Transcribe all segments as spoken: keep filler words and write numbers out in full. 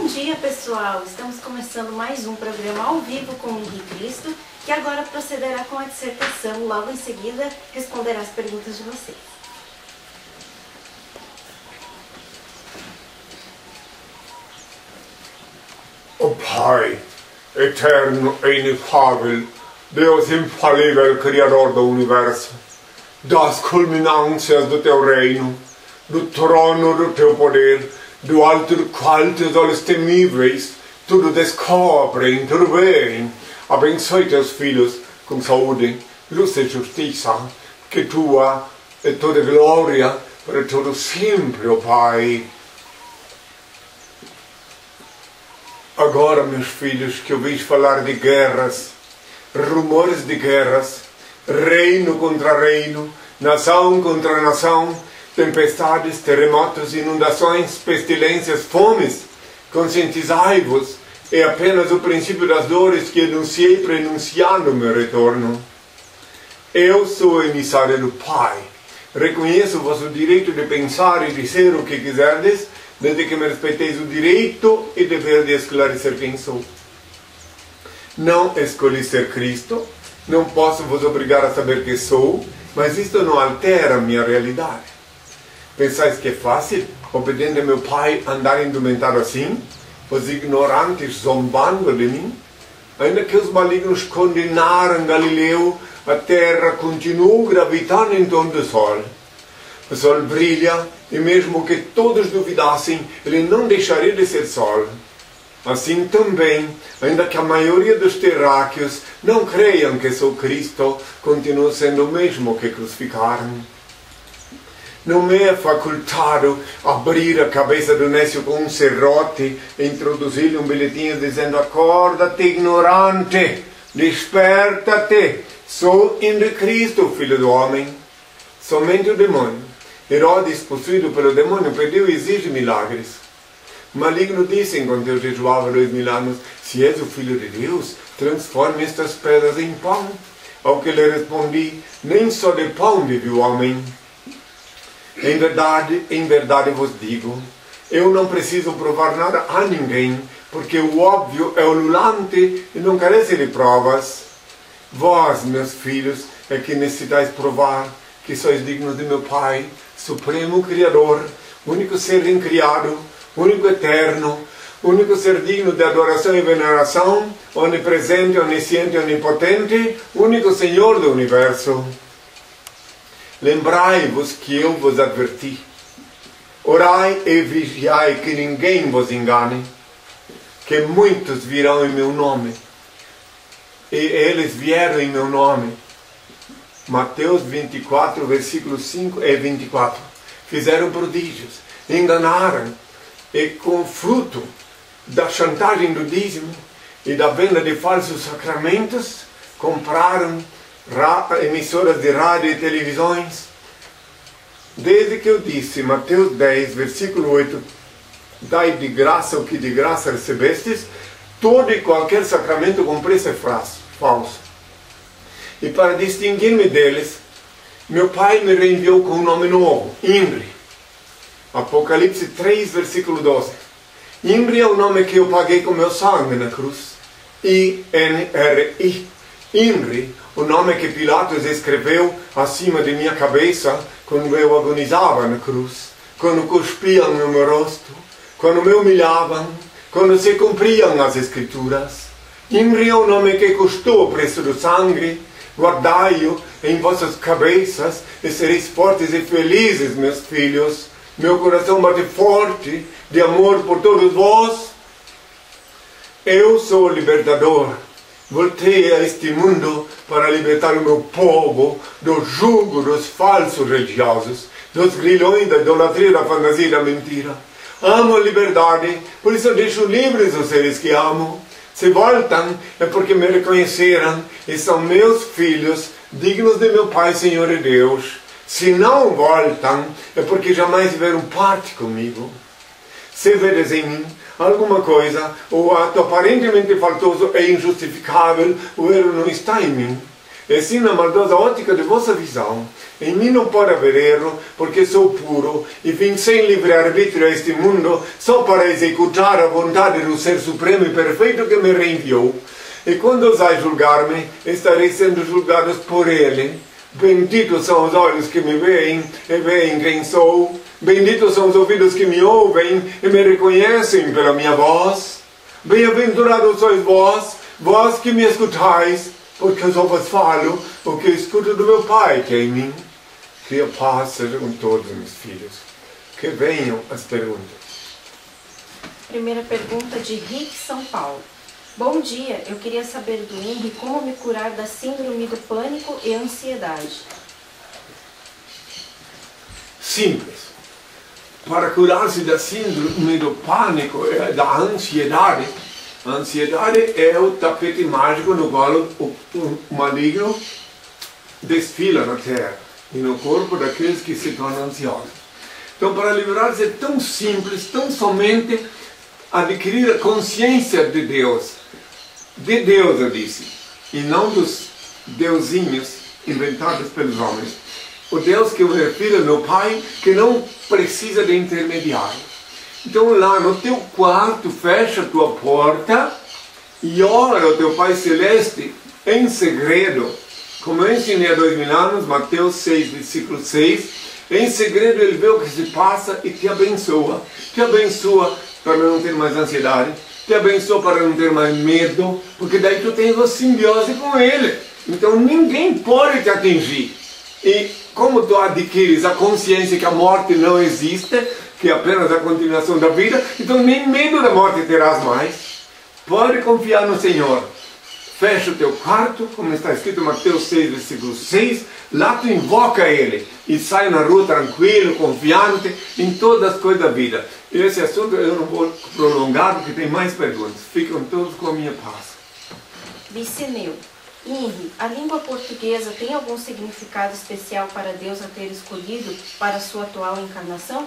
dia, pessoal! Estamos começando mais um programa ao vivo com o Henrique Cristo, que agora procederá com a dissertação. Logo em seguida, responderá as perguntas de vocês. O Pai, eterno e inefável, Deus infalível, Criador do Universo, das culminâncias do Teu reino, do trono do Teu poder, do alto do qual Teus olhos temíveis tudo descobrem, tudo veem. Abençoe Teus filhos com saúde, luz e justiça, que Tua é toda glória para todo sempre, ó Pai. Agora, meus filhos, que ouvis falar de guerras, rumores de guerras, reino contra reino, nação contra nação, tempestades, terremotos, inundações, pestilências, fomes, conscientizai-vos, é apenas o princípio das dores que anunciei prenunciando o meu retorno. Eu sou emissário do Pai, reconheço o vosso direito de pensar e dizer o que quiserdes, desde que me respeiteis o direito e dever de esclarecer quem sou. Não escolhi ser Cristo, não posso vos obrigar a saber quem sou, mas isto não altera a minha realidade. Pensais que é fácil, obedecendo a meu Pai, andar indumentado assim? Os ignorantes zombando de mim? Ainda que os malignos condenaram Galileu, a terra continuou gravitando em torno do sol. O sol brilha, e mesmo que todos duvidassem, ele não deixaria de ser sol. Assim também, ainda que a maioria dos terráqueos não creiam que sou Cristo, continuo sendo o mesmo que crucificaram. Não me é facultado abrir a cabeça do nécio com um serrote e introduzir-lhe um bilhetinho dizendo: acorda-te, ignorante, desperta-te, sou ainda Cristo, filho do homem. Somente o demônio, Herodes, possuído pelo demônio, pediu e exige milagres. O maligno disse, enquanto eu jejuava dois mil anos: se és o Filho de Deus, transforme estas pedras em pão. Ao que lhe respondi: nem só de pão vive o homem. Em verdade, em verdade vos digo, eu não preciso provar nada a ninguém, porque o óbvio é ululante e não carece de provas. Vós, meus filhos, é que necessitais provar que sois dignos de meu Pai, Supremo Criador, único ser incriado, único eterno, único ser digno de adoração e veneração, onipresente, onisciente, onipotente, único Senhor do Universo. Lembrai-vos que eu vos adverti. Orai e vigiai que ninguém vos engane, que muitos virão em meu nome, e eles vieram em meu nome. Mateus vinte e quatro, versículos cinco e vinte e quatro. Fizeram prodígios, enganaram, e com fruto da chantagem do dízimo e da venda de falsos sacramentos, compraram emissoras de rádio e televisões. Desde que eu disse, Mateus dez, versículo oito, dai de graça o que de graça recebestes, todo e qualquer sacramento com preço é falso. E para distinguir-me deles, meu Pai me reenviou com um nome novo, Imre. Apocalipse três, versículo doze. Imre é o nome que eu paguei com meu sangue na cruz. I N R I. Imre, o nome que Pilatos escreveu acima de minha cabeça quando eu agonizava na cruz, quando cuspiam no meu rosto, quando me humilhavam, quando se cumpriam as Escrituras. Imre é o nome que custou o preço do sangue. Guardai-o em vossas cabeças e sereis fortes e felizes, meus filhos. Meu coração bate forte de amor por todos vós. Eu sou o libertador. Voltei a este mundo para libertar o meu povo do jugo dos falsos religiosos, dos grilhões da idolatria, da fantasia e da mentira. Amo a liberdade, por isso eu deixo livres os seres que amo. Se voltam é porque me reconheceram e são meus filhos, dignos de meu Pai, Senhor e Deus. Se não voltam é porque jamais tiveram parte comigo. Se vedes em mim alguma coisa, o ato aparentemente faltoso é injustificável, o erro não está em mim. E sim na maldosa ótica de vossa visão. Em mim não pode haver erro, porque sou puro, e vim sem livre-arbítrio a este mundo, só para executar a vontade do Ser Supremo e Perfeito que me reenviou. E quando ousai julgar-me, estarei sendo julgados por Ele. Benditos são os olhos que me veem, e veem quem sou. Benditos são os ouvidos que me ouvem, e me reconhecem pela minha voz. Bem-aventurados sois vós, vós que me escutais, porque eu só vos falo o que escuto do meu Pai que é em mim. Que a paz seja com todos meus filhos. Que venham as perguntas. Primeira pergunta de Rick, São Paulo. Bom dia, eu queria saber do Henry como me curar da síndrome do pânico e ansiedade. Simples. Para curar-se da síndrome do pânico e da ansiedade, a ansiedade é o tapete mágico no qual o, o maligno desfila na terra e no corpo daqueles que se tornam ansiosos. Então, para livrar-se é tão simples, tão somente adquirir a consciência de Deus. De Deus, eu disse, e não dos deusinhos inventados pelos homens. O Deus que eu me refiro é meu Pai, que não precisa de intermediário. Então lá no teu quarto, fecha a tua porta e ora ao teu Pai Celeste em segredo. Como eu ensinei há dois mil anos, Mateus seis, versículo seis, em segredo ele vê o que se passa e te abençoa. Te abençoa para não ter mais ansiedade, te abençoa para não ter mais medo, porque daí tu tens uma simbiose com Ele. Então ninguém pode te atingir. E como tu adquires a consciência que a morte não existe, que é apenas a continuação da vida, então nem medo da morte terás mais. Pode confiar no Senhor. Fecha o teu quarto, como está escrito em Mateus seis, versículo seis, lá tu invoca Ele e sai na rua tranquilo, confiante em todas as coisas da vida. E esse assunto eu não vou prolongar porque tem mais perguntas. Ficam todos com a minha paz. Biceneu. Henry, a língua portuguesa tem algum significado especial para Deus a ter escolhido para a sua atual encarnação?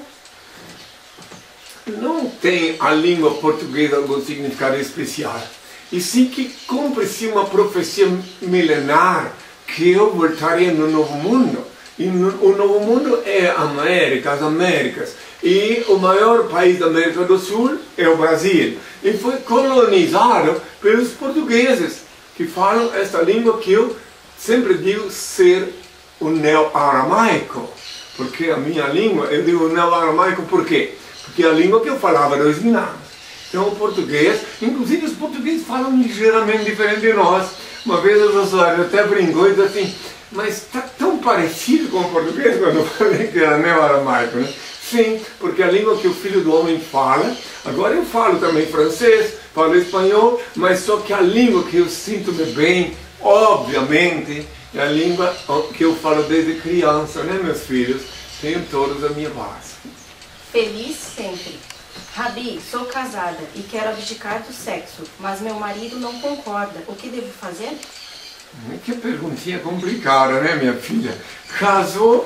Não tem a língua portuguesa algum significado especial. E sim que cumpre-se uma profecia milenar que eu voltaria no Novo Mundo. E no, o Novo Mundo é a América, as Américas. E o maior país da América do Sul é o Brasil. E foi colonizado pelos portugueses, que falam esta língua que eu sempre digo ser o neo-aramaico. Porque a minha língua, eu digo neo-aramaico por quê? Porque é a língua que eu falava há dois mil anos. Então o português, inclusive os portugueses falam ligeiramente diferente de nós. Uma vez o usuário até brincou e disse assim, mas está tão parecido com o português quando eu falei que era neo-aramaico, né? Sim, porque a língua que o Filho do Homem fala, agora eu falo também francês, falo espanhol, mas só que a língua que eu sinto-me bem, obviamente, é a língua que eu falo desde criança, né, meus filhos? Tenho todos a minha base. Feliz sempre. Rabi, sou casada e quero abdicar do sexo, mas meu marido não concorda. O que devo fazer? Que perguntinha complicada, né, minha filha? Casou,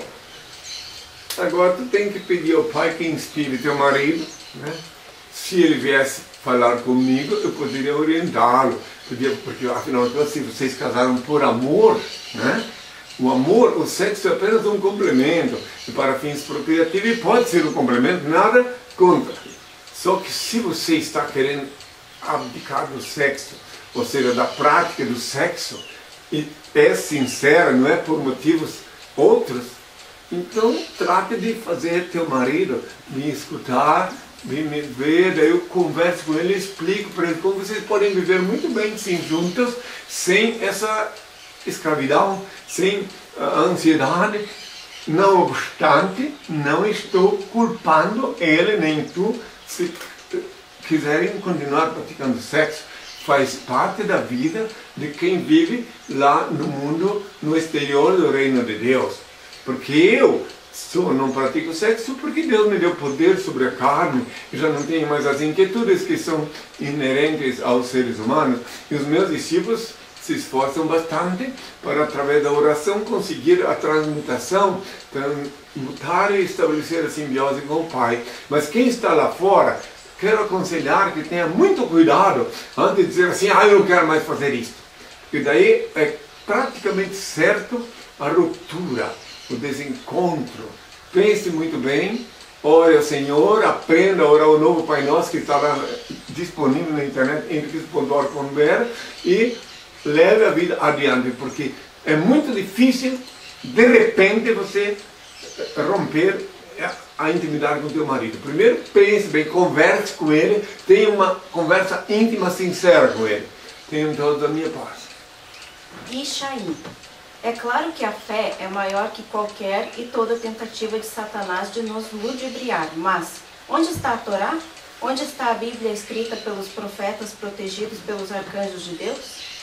agora tu tem que pedir ao pai que inspire teu marido, né? Se ele viesse falar comigo, eu poderia orientá-lo, porque afinal de contas, se vocês casaram por amor, né? O amor, o sexo é apenas um complemento, e para fins procriativos pode ser um complemento, nada contra. Só que se você está querendo abdicar do sexo, ou seja, da prática do sexo, e é sincera, não é por motivos outros, então trate de fazer teu marido me escutar, de me ver, daí eu converso com ele e explico para ele como vocês podem viver muito bem sim juntos, sem essa escravidão, sem a ansiedade. Não obstante, não estou culpando ele nem tu se quiserem continuar praticando sexo. Faz parte da vida de quem vive lá no mundo, no exterior do reino de Deus. Porque eu só não pratico sexo porque Deus me deu poder sobre a carne, e já não tenho mais as inquietudes que são inerentes aos seres humanos. E os meus discípulos se esforçam bastante para, através da oração, conseguir a transmutação, transmutar e estabelecer a simbiose com o Pai. Mas quem está lá fora, quero aconselhar que tenha muito cuidado antes de dizer assim, ah, eu não quero mais fazer isso. Porque daí é praticamente certo a ruptura, o desencontro. Pense muito bem, ore ao Senhor, aprenda a orar o novo Pai Nosso que está lá disponível na internet, henriquez ponto org ponto br, e leve a vida adiante, porque é muito difícil, de repente, você romper a intimidade com o teu marido. Primeiro, pense bem, converse com ele, tenha uma conversa íntima, sincera com ele. Tenham todos a minha paz. E Chaim, é claro que a fé é maior que qualquer e toda tentativa de Satanás de nos ludibriar, mas onde está a Torá? Onde está a Bíblia escrita pelos profetas protegidos pelos arcanjos de Deus?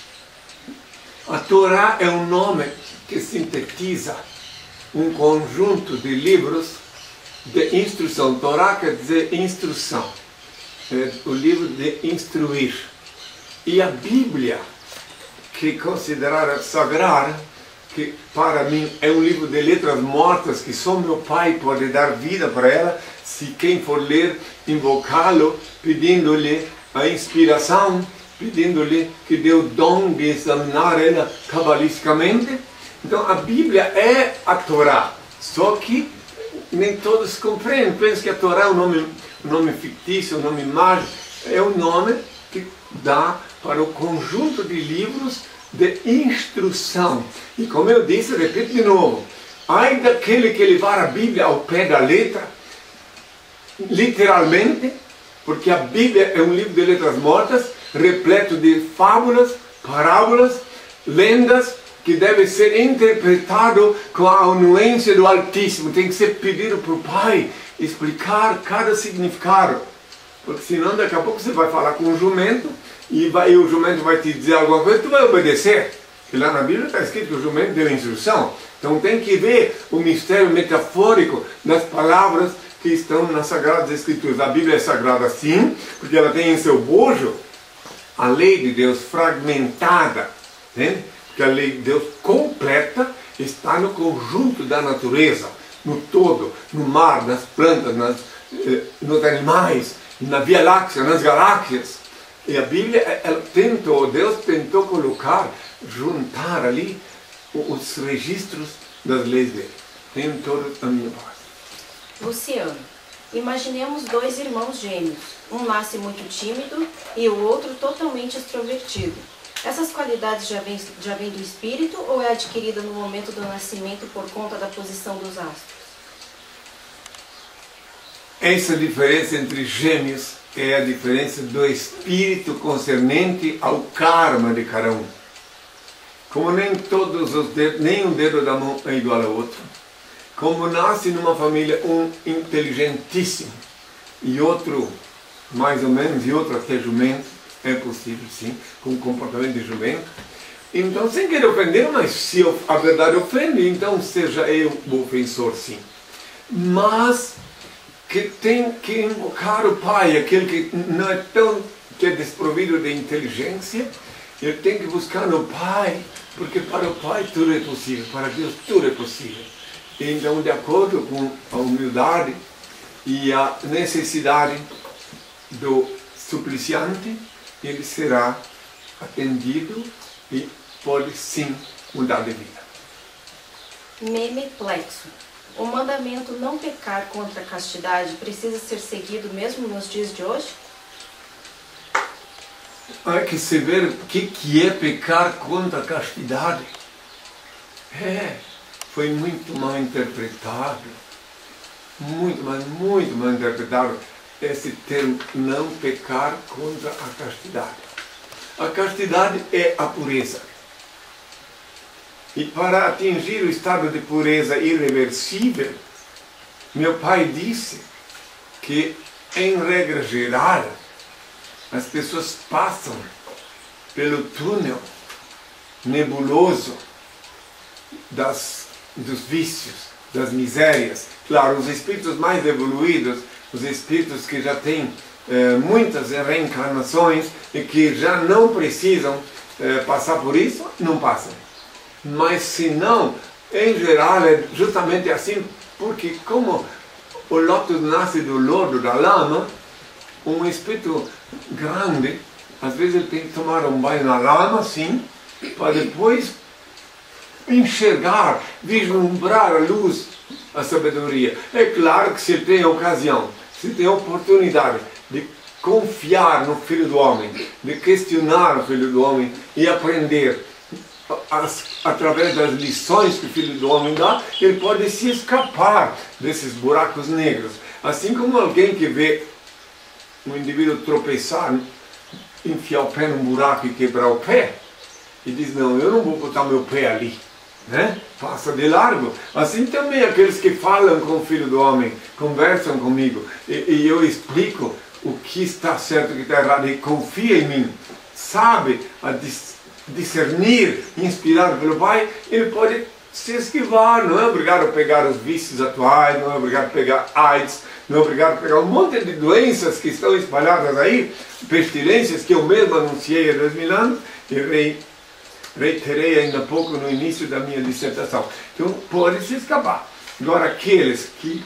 A Torá é um nome que sintetiza um conjunto de livros de instrução. Torá quer dizer instrução, é o livro de instruir. E a Bíblia, que é considerada sagrada, que para mim é um livro de letras mortas, que só meu Pai pode dar vida para ela, se quem for ler, invocá-lo, pedindo-lhe a inspiração, pedindo-lhe que dê o dom de examinar ela cabalisticamente. Então a Bíblia é a Torá, só que nem todos compreendem, pensam que a Torá é um nome, um nome fictício, um nome mágico, é um nome que dá para o conjunto de livros de instrução. E como eu disse, repito de novo, ai daquele que levar a Bíblia ao pé da letra, literalmente, porque a Bíblia é um livro de letras mortas, repleto de fábulas, parábolas, lendas, que deve ser interpretado com a anuência do Altíssimo. Tem que ser pedido para o Pai explicar cada significado. Porque senão daqui a pouco você vai falar com o jumento e, vai, e o jumento vai te dizer alguma coisa e tu vai obedecer. E lá na Bíblia está escrito que o jumento deu instrução. Então tem que ver o mistério metafórico das palavras que estão nas Sagradas Escrituras. A Bíblia é sagrada sim, porque ela tem em seu bojo a lei de Deus fragmentada, entende? Porque a lei de Deus completa está no conjunto da natureza, no todo, no mar, nas plantas, nas, eh, nos animais, na Via Láctea, nas galáxias. E a Bíblia, ela tentou, Deus tentou colocar, juntar ali os registros das leis dele. Tenham todos a minha paz. Luciano, imaginemos dois irmãos gêmeos. Um nasce muito tímido e o outro totalmente extrovertido. Essas qualidades já vêm já vem do espírito ou é adquirida no momento do nascimento por conta da posição dos astros? Essa diferença entre gêmeos é a diferença do espírito concernente ao karma de cada um. Como nem todos os dedos, nem um dedo da mão é igual ao outro. Como nasce numa família um inteligentíssimo e outro mais ou menos, e outro até jumento, é possível sim, com comportamento de jumento. Então, sem querer ofender, mas se a verdade ofende, então seja eu o ofensor sim. Mas que tem que invocar o Pai, aquele que não é tão, que é desprovido de inteligência, ele tem que buscar no Pai, porque para o Pai tudo é possível, para Deus tudo é possível. Então, de acordo com a humildade e a necessidade do supliciante, ele será atendido e pode sim mudar de vida. Meme plexo. O mandamento não pecar contra a castidade precisa ser seguido mesmo nos dias de hoje? Há que saber o que, que é pecar contra a castidade. É, foi muito mal interpretado. Muito, mas muito mal interpretado esse termo, não pecar contra a castidade. A castidade é a pureza. E para atingir o estado de pureza irreversível, meu pai disse que, em regra geral, as pessoas passam pelo túnel nebuloso das, dos vícios, das misérias. Claro, os espíritos mais evoluídos, os espíritos que já têm eh, muitas reencarnações e que já não precisam eh, passar por isso, não passam. Mas se não, em geral é justamente assim, porque como o lótus nasce do lodo, da lama, um espírito grande, às vezes ele tem que tomar um banho na lama, sim, para depois enxergar, vislumbrar a luz, a sabedoria. É claro que se ele tem a ocasião, se tem a oportunidade de confiar no Filho do Homem, de questionar o Filho do Homem e aprender as, através das lições que o Filho do Homem dá, ele pode se escapar desses buracos negros. Assim como alguém que vê um indivíduo tropeçar, enfiar o pé num buraco e quebrar o pé, e diz, não, eu não vou botar meu pé ali, né? Passa de largo. Assim também aqueles que falam com o Filho do Homem, conversam comigo, e, e eu explico o que está certo e o que está errado, e confia em mim, sabe a dis, discernir, inspirado pelo Pai, ele pode se esquivar, não é obrigado a pegar os vícios atuais, não é obrigado a pegar AIDS, não é obrigado a pegar um monte de doenças que estão espalhadas aí, pestilências que eu mesmo anunciei há dois mil anos, e reiterei ainda há pouco no início da minha dissertação. Então pode se escapar. Agora aqueles que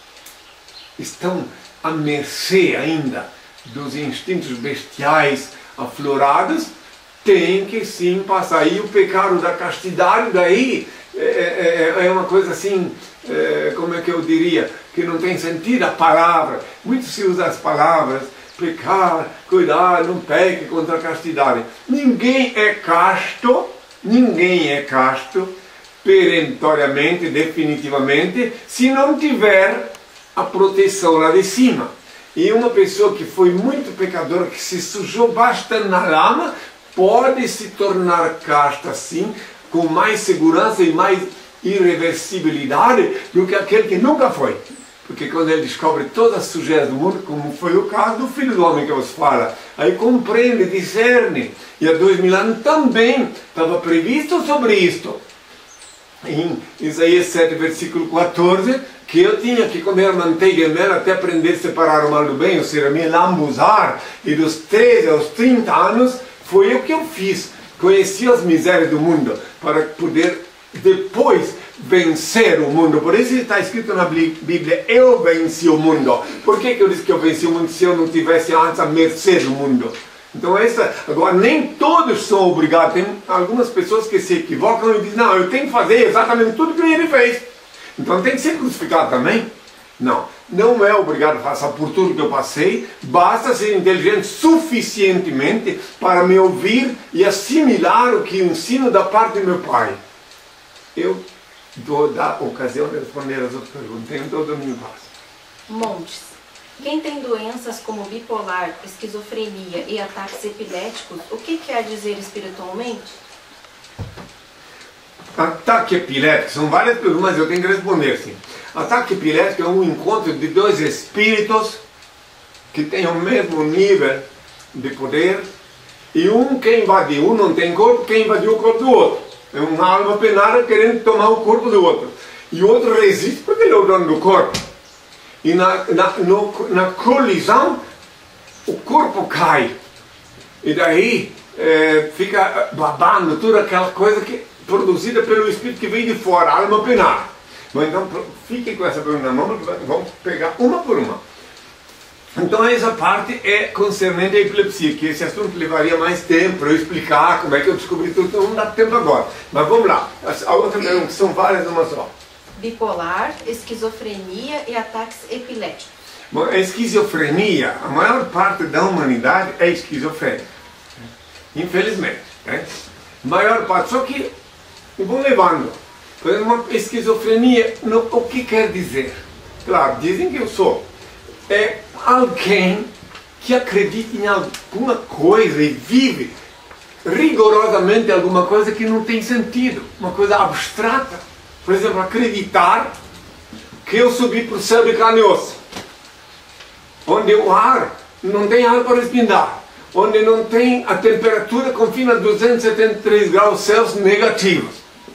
estão à mercê ainda dos instintos bestiais aflorados, têm que sim passar. E o pecado da castidade daí é, é, é uma coisa assim, é, como é que eu diria, que não tem sentido a palavra. Muito se usa as palavras, pecar, cuidar, não peque contra a castidade. Ninguém é casto, ninguém é casto, perentoriamente, definitivamente, se não tiver a proteção lá de cima. E uma pessoa que foi muito pecadora, que se sujou bastante na lama, pode se tornar casta assim, com mais segurança e mais irreversibilidade do que aquele que nunca foi. Porque quando ele descobre todas as sujeiras do mundo, como foi o caso do Filho do Homem que vos fala, aí compreende, discerne. E há dois mil anos também estava previsto sobre isto. Em Isaías sete, versículo quatorze, que eu tinha que comer manteiga e mel até aprender a separar o mal do bem, ou seja, me lambuzar. E dos treze aos trinta anos, foi o que eu fiz. Conheci as misérias do mundo, para poder depois vencer o mundo. Por isso está escrito na Bíblia, eu venci o mundo. Por que que eu disse que eu venci o mundo se eu não tivesse antes a mercê do mundo? Então essa, agora nem todos são obrigados. Tem algumas pessoas que se equivocam e dizem, não, eu tenho que fazer exatamente tudo que ele fez. Então tem que ser crucificado também? Não, não é obrigado a passar por tudo que eu passei, basta ser inteligente suficientemente para me ouvir e assimilar o que ensino da parte do meu Pai. Eu dou da ocasião de responder as outras perguntas, tenho todo o meu passo. Montes. Quem tem doenças como bipolar, esquizofrenia e ataques epiléticos, o que quer dizer espiritualmente? Ataque epilético, são várias perguntas, mas eu tenho que responder sim. Ataque epilético é um encontro de dois espíritos que têm o mesmo nível de poder e um que invadiu, um não tem corpo, quem invadiu o corpo do outro. É uma alma penada querendo tomar o corpo do outro. E o outro resiste porque ele é o dono do corpo. E na, na, no, na colisão, o corpo cai. E daí é, fica babando toda aquela coisa que, produzida pelo espírito que vem de fora, a alma penada. Mas então fiquem com essa pergunta na mão, vamos pegar uma por uma. Então essa parte é concernente à epilepsia, que esse assunto levaria mais tempo para eu explicar como é que eu descobri tudo, então não dá tempo agora. Mas vamos lá, a outra pergunta, são várias numa só. Bipolar, esquizofrenia e ataques epiléticos. Bom, a esquizofrenia, a maior parte da humanidade é esquizofrênica, infelizmente, né? Maior parte, só que vão levando. Por exemplo, uma esquizofrenia, no, o que quer dizer? Claro, dizem que eu sou. É alguém que acredita em alguma coisa e vive rigorosamente alguma coisa que não tem sentido, uma coisa abstrata. Por exemplo, acreditar que eu subi para o céu de carne e osso, onde o ar não tem ar para respirar, onde não tem a temperatura confina a duzentos e setenta e três graus Celsius negativos.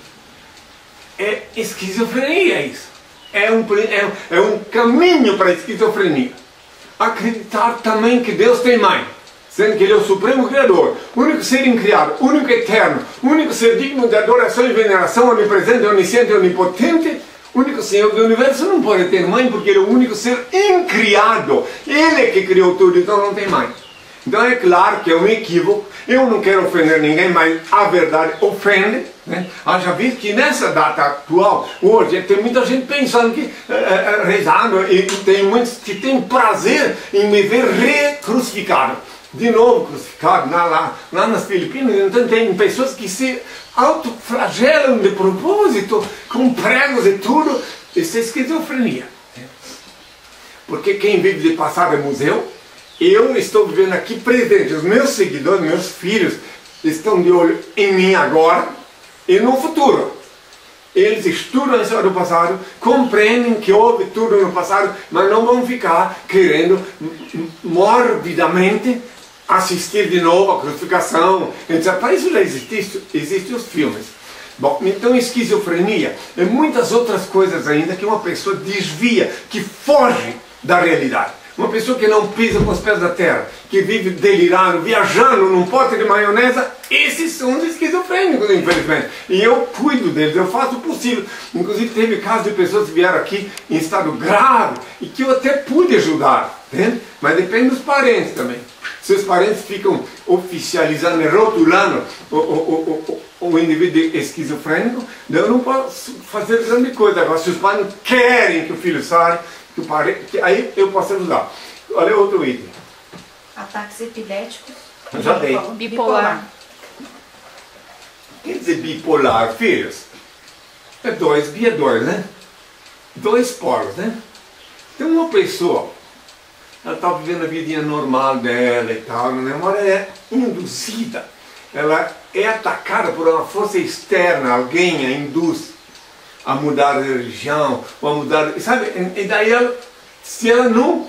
É esquizofrenia isso. É um, é, é um caminho para a esquizofrenia. Acreditar também que Deus tem mãe, sendo que Ele é o Supremo Criador, único ser incriado, único eterno, único ser digno de adoração e veneração, onipresente, onisciente e onipotente, único Senhor do Universo, não pode ter mãe porque Ele é o único ser incriado. Ele é que criou tudo, então não tem mãe. Então é claro que é um equívoco. Eu não quero ofender ninguém, mas a verdade ofende. Né? Haja visto que nessa data atual, hoje, tem muita gente pensando que, é, rezando, e tem muitos que tem prazer em me ver re-crucificado. De novo crucificado, lá, lá, lá nas Filipinas. Então tem pessoas que se autoflagelam de propósito, com pregos e tudo. Isso é esquizofrenia. Porque quem vive de passado é museu. Eu estou vivendo aqui presente. Os meus seguidores, meus filhos, estão de olho em mim agora e no futuro. Eles estudam a história do passado, compreendem que houve tudo no passado, mas não vão ficar querendo morbidamente assistir de novo a crucificação. Então, para isso já existem existe os filmes. Bom, então esquizofrenia e muitas outras coisas ainda que uma pessoa desvia, que foge da realidade. Uma pessoa que não pisa com os pés da terra, que vive delirando, viajando num pote de maionese, esses são os esquizofrênicos, infelizmente. E eu cuido deles, eu faço o possível. Inclusive teve casos de pessoas que vieram aqui em estado grave e que eu até pude ajudar, entende? Mas depende dos parentes também. Se os parentes ficam oficializando e rotulando o, o, o, o, o indivíduo esquizofrênico, eu não posso fazer grande coisa. Agora, se os pais não querem que o filho saia, que o parente, aí eu posso ajudar. Olha outro item. Ataques epiléticos. Já dei. Bipolar. Quer dizer bipolar, filhos? É dois, bi é dois, né? Dois polos, né? Então uma pessoa, ela está vivendo a vidinha normal dela e tal, né? Mas ela é induzida, ela é atacada por uma força externa, alguém a induz a mudar de religião, ou a mudar, sabe? E daí ela, se ela não,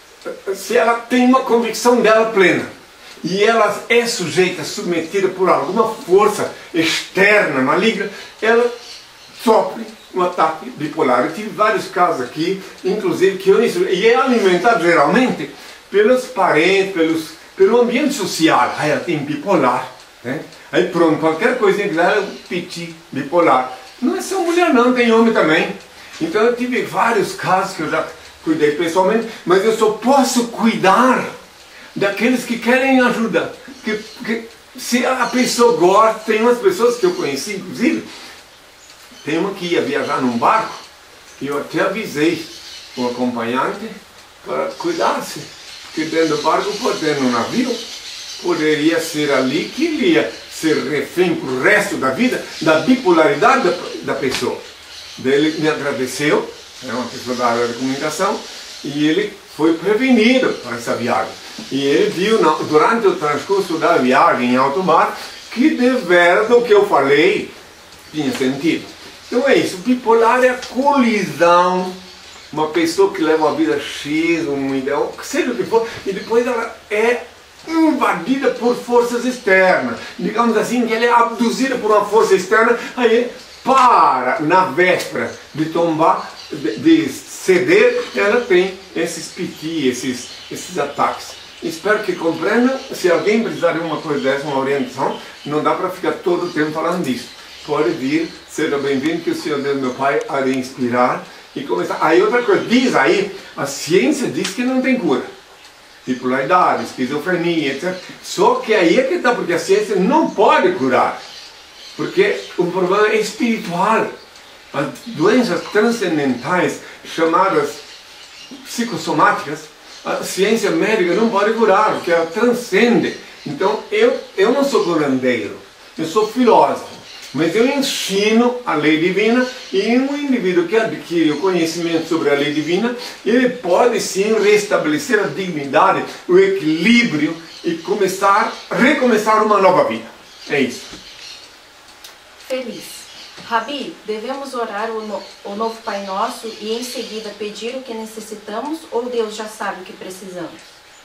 se ela tem uma convicção dela plena, e ela é sujeita, submetida por alguma força externa, maligna, ela sofre um ataque bipolar. Eu tive vários casos aqui, inclusive, que eu e é alimentado geralmente pelos parentes, pelos, pelo ambiente social. Aí ela tem bipolar, né? Aí pronto, qualquer coisinha que dá, ela é um piti bipolar. Não é só mulher não, tem homem também. Então eu tive vários casos que eu já cuidei pessoalmente, mas eu só posso cuidar daqueles que querem ajuda. Que, que, se a pessoa gosta, tem umas pessoas que eu conheci, inclusive, tem uma que ia viajar num barco, e eu até avisei o acompanhante para cuidar-se, porque dentro do barco, dentro do navio, poderia ser ali que ele ia ser refém para o resto da vida da bipolaridade da, da pessoa. Daí ele me agradeceu, é uma pessoa da área de comunicação, e ele foi prevenido para essa viagem. E ele viu durante o transcurso da viagem em alto mar que de verdade o que eu falei tinha sentido. Então é isso, bipolar é a colisão, uma pessoa que leva uma vida X, um ideal, seja o que for, e depois ela é invadida por forças externas. Digamos assim, que ela é abduzida por uma força externa, aí para, na véspera de tombar, de, de ceder, ela tem esses piti, esses, esses ataques. Espero que compreendam. Se alguém precisar de uma coisa dessa, uma orientação, não dá para ficar todo o tempo falando disso. Pode vir, seja bem-vindo, que o Senhor Deus, meu Pai, há de inspirar e começar. Aí outra coisa, diz aí, a ciência diz que não tem cura. Bipolaridade, esquizofrenia, etcétera. Só que aí é que está, porque a ciência não pode curar. Porque o problema é espiritual. As doenças transcendentais, chamadas psicossomáticas, a ciência médica não pode curar, porque ela transcende. Então, eu, eu não sou curandeiro, eu sou filósofo. Mas eu ensino a lei divina, e um indivíduo que adquire o conhecimento sobre a lei divina, ele pode sim restabelecer a dignidade, o equilíbrio e começar, recomeçar uma nova vida. É isso. Feliz. Rabi, devemos orar o, no, o novo Pai Nosso e em seguida pedir o que necessitamos, ou Deus já sabe o que precisamos?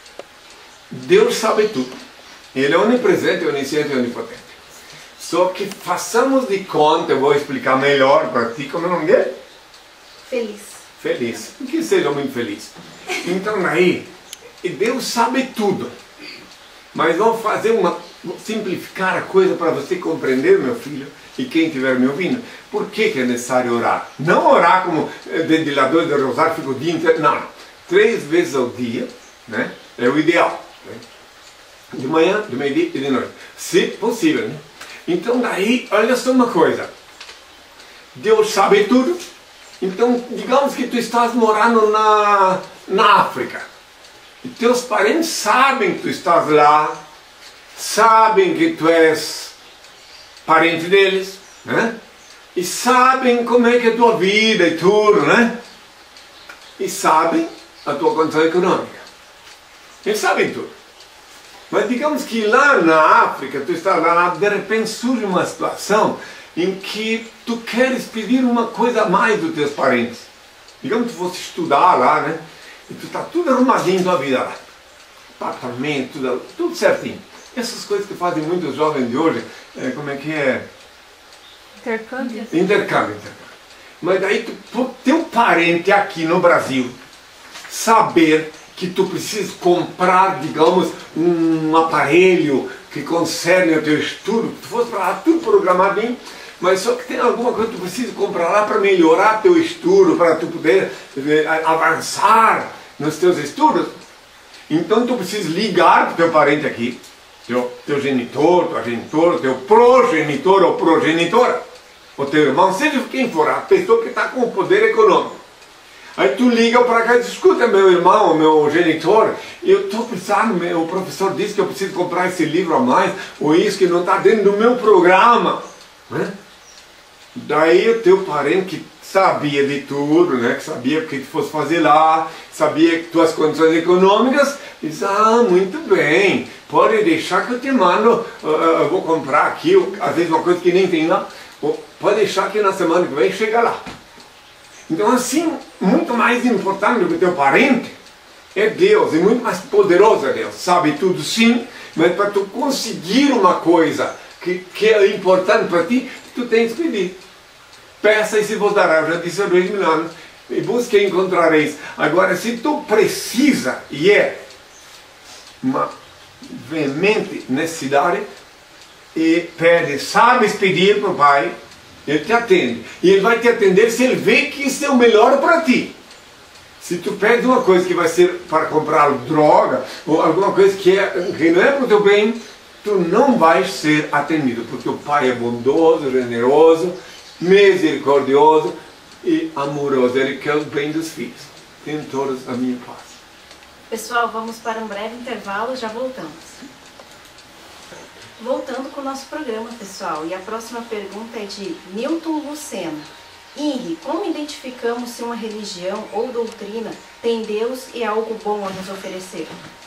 Deus sabe tudo. Ele é onipresente, onisciente e onipotente. Só que façamos de conta, eu vou explicar melhor para ti, como é o nome dele? Feliz. Feliz. Que seja muito feliz. Então aí, Deus sabe tudo. Mas vou fazer uma, vou simplificar a coisa para você compreender, meu filho, e quem estiver me ouvindo. Por que, que é necessário orar? Não orar como dedilador de rosário, fica o dia inteiro. Não, três vezes ao dia, né? É o ideal. Né? De manhã, de meio-dia e de noite. Se possível, né? Então daí, olha só uma coisa. Deus sabe tudo. Então, digamos que tu estás morando na, na África. E teus parentes sabem que tu estás lá. Sabem que tu és parente deles, né? E sabem como é que é a tua vida e tudo, né? E sabem a tua condição econômica. Eles sabem tudo. Mas digamos que lá na África, tu está lá, de repente surge uma situação em que tu queres pedir uma coisa a mais dos teus parentes. Digamos que tu fosse estudar lá, né? E tu está tudo arrumadinho tua vida lá. Apartamento, tudo, tudo certinho. Essas coisas que fazem muitos jovens de hoje, é, como é que é? Intercâmbio. Intercâmbio, intercâmbio. Mas daí tu, tu, teu parente aqui no Brasil saber que tu precisa comprar, digamos, um aparelho que concerne o teu estudo, tu fosse para lá tudo programadinho, mas só que tem alguma coisa que tu precisa comprar lá para melhorar teu estudo, para tu poder eh, avançar nos teus estudos. Então tu precisa ligar para o teu parente aqui, teu, teu genitor, tua genitora, teu progenitor ou progenitora, o teu irmão, seja quem for, a pessoa que está com o poder econômico. Aí tu liga para cá e diz, escuta, meu irmão, meu genitor, eu estou precisando, meu, o professor disse que eu preciso comprar esse livro a mais, ou isso que não está dentro do meu programa. Né? Daí o teu parente que sabia de tudo, né, que sabia o que tu fosse fazer lá, sabia tuas condições econômicas, diz, ah, muito bem, pode deixar que eu te mando, uh, eu vou comprar aqui, às vezes uma coisa que nem tem lá, pode deixar que na semana que vem chega lá. Então assim, muito mais importante do que teu parente é Deus, e muito mais poderoso é Deus, sabe tudo sim, mas para tu conseguir uma coisa que, que é importante para ti, tu tens que pedir. Peça e se vos dará, eu já disse há dois mil anos, e busque e encontrareis. Agora, se tu precisa, e é uma veemente necessidade, e pede, sabes pedir para o Pai, Ele te atende. E Ele vai te atender se Ele vê que isso é o melhor para ti. Se tu pede uma coisa que vai ser para comprar droga, ou alguma coisa que, é, que não é para o teu bem, tu não vais ser atendido, porque o Pai é bondoso, generoso, misericordioso e amoroso. Ele quer o bem dos filhos. Tem todos a minha paz. Pessoal, vamos para um breve intervalo, já voltamos. Voltando com o nosso programa, pessoal, e a próxima pergunta é de Newton Lucena. Henri, como identificamos se uma religião ou doutrina tem Deus e algo bom a nos oferecer?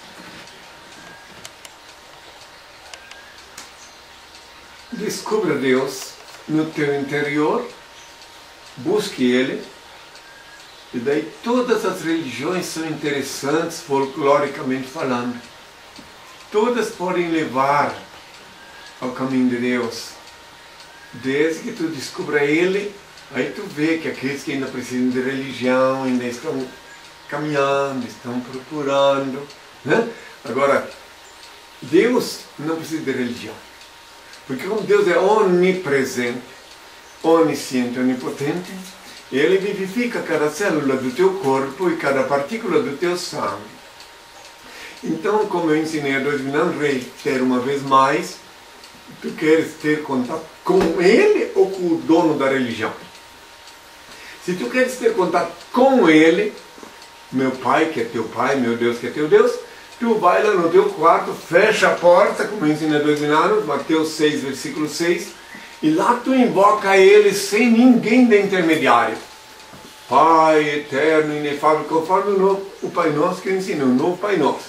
Descubra Deus no teu interior, busque Ele, e daí todas as religiões são interessantes, folcloricamente falando. Todas podem levar ao caminho de Deus. Desde que tu descubra Ele, aí tu vê que aqueles que ainda precisam de religião, ainda estão caminhando, estão procurando, né? Agora, Deus não precisa de religião. Porque como Deus é onipresente, onisciente, onipotente, Ele vivifica cada célula do teu corpo e cada partícula do teu sangue. Então, como eu ensinei a dois mil anos, reitero uma vez mais, tu queres ter contato com Ele ou com o dono da religião? Se tu queres ter contato com Ele, meu Pai que é teu Pai, meu Deus que é teu Deus, tu vai lá no teu quarto, fecha a porta, como eu ensinei há dois mil anos, Mateus seis, versículo seis, e lá tu invoca Ele sem ninguém de intermediário. Pai eterno, inefável, conforme o, novo, o Pai Nosso que eu ensino, o novo Pai Nosso.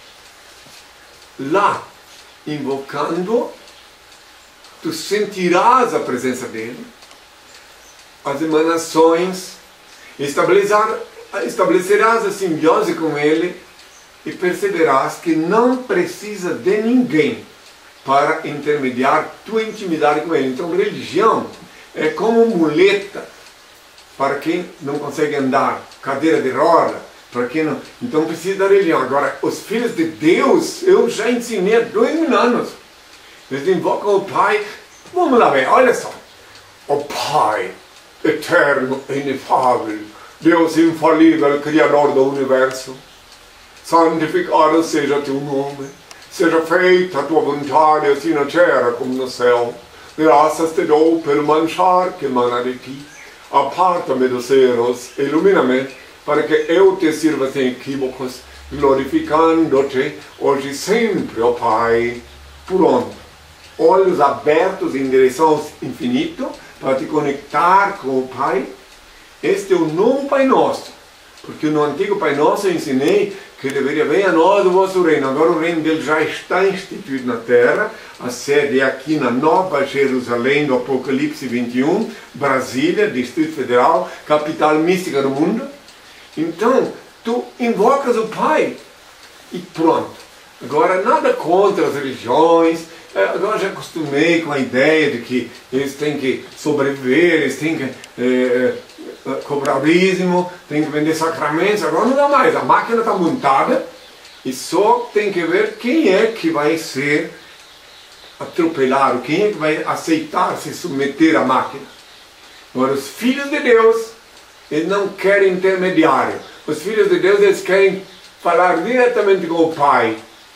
Lá, invocando, tu sentirás a presença dEle, as emanações, estabelecerás a simbiose com Ele e perceberás que não precisa de ninguém para intermediar tua intimidade com Ele. Então, religião é como muleta para quem não consegue andar, cadeira de roda, para quem não... Então precisa da religião. Agora, os filhos de Deus, eu já ensinei há dois mil anos. Eles invocam o Pai. Vamos lá ver, olha só. O Pai eterno e inefável, Deus infalível, Criador do Universo, santificado seja teu nome, seja feita a tua vontade, assim na terra como no céu. graças te dou pelo manjar que emana de ti. Aparta-me dos erros, ilumina-me, para que eu te sirva sem equívocos, glorificando-te hoje e sempre, ó Pai. Pronto. Olhos abertos em direção ao infinito, para te conectar com o Pai. Este é o novo Pai Nosso. Porque no antigo Pai Nosso eu ensinei que deveria vir a nós o vosso reino. Agora o reino dele já está instituído na terra. A sede é aqui na Nova Jerusalém, do Apocalipse vinte e um, Brasília, Distrito Federal, capital mística do mundo. Então, tu invocas o Pai e pronto. Agora, nada contra as religiões. Agora já acostumei com a ideia de que eles têm que sobreviver, eles têm que é, cobrar dízimo, têm que vender sacramentos. Agora não dá mais, a máquina está montada e só tem que ver quem é que vai ser atropelado, quem é que vai aceitar se submeter à máquina. Agora os filhos de Deus, eles não querem intermediário. Os filhos de Deus, eles querem falar diretamente com o Pai.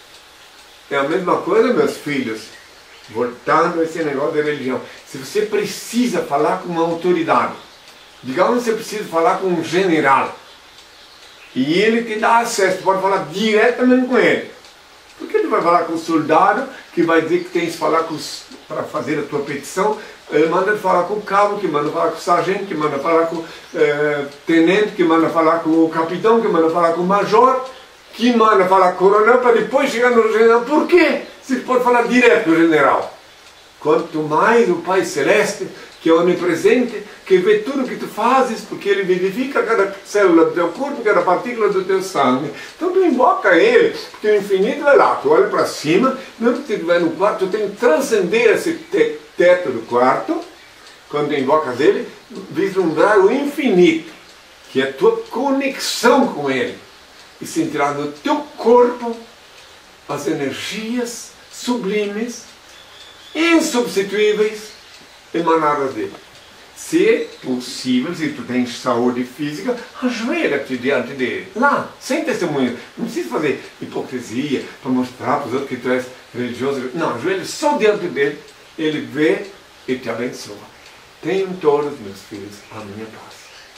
É a mesma coisa, meus filhos, voltando a esse negócio de religião. Se você precisa falar com uma autoridade, digamos que você precisa falar com um general, e ele te dá acesso, pode falar diretamente com ele. Por que ele vai falar com o soldado, que vai dizer que tem que falar para fazer a tua petição? Ele manda falar com o cabo, que manda falar com o sargento, que manda falar com o eh, tenente, que manda falar com o capitão, que manda falar com o major, que manda falar com o coronel, para depois chegar no general. Por quê? Você pode falar direto com o general. Quanto mais o Pai Celeste, que é onipresente, que vê tudo que tu fazes, porque Ele verifica cada célula do teu corpo, cada partícula do teu sangue. Então tu invoca Ele, porque o infinito é lá. Tu olha para cima, mesmo que tu estiver no quarto, tu tem que transcender esse te teto do quarto, quando tu invocas Ele, vislumbrar o infinito, que é a tua conexão com Ele. E sentirá no teu corpo as energias sublimes, insubstituíveis, emanadas dele. Se é possível, se tu tens saúde física, ajoelha-te diante dele. Lá, sem testemunho. Não precisa fazer hipocrisia para mostrar para os outros que tu és religioso. Não, ajoelha só diante dele. Ele vê e te abençoa. Tenham todos, meus filhos, a minha paz.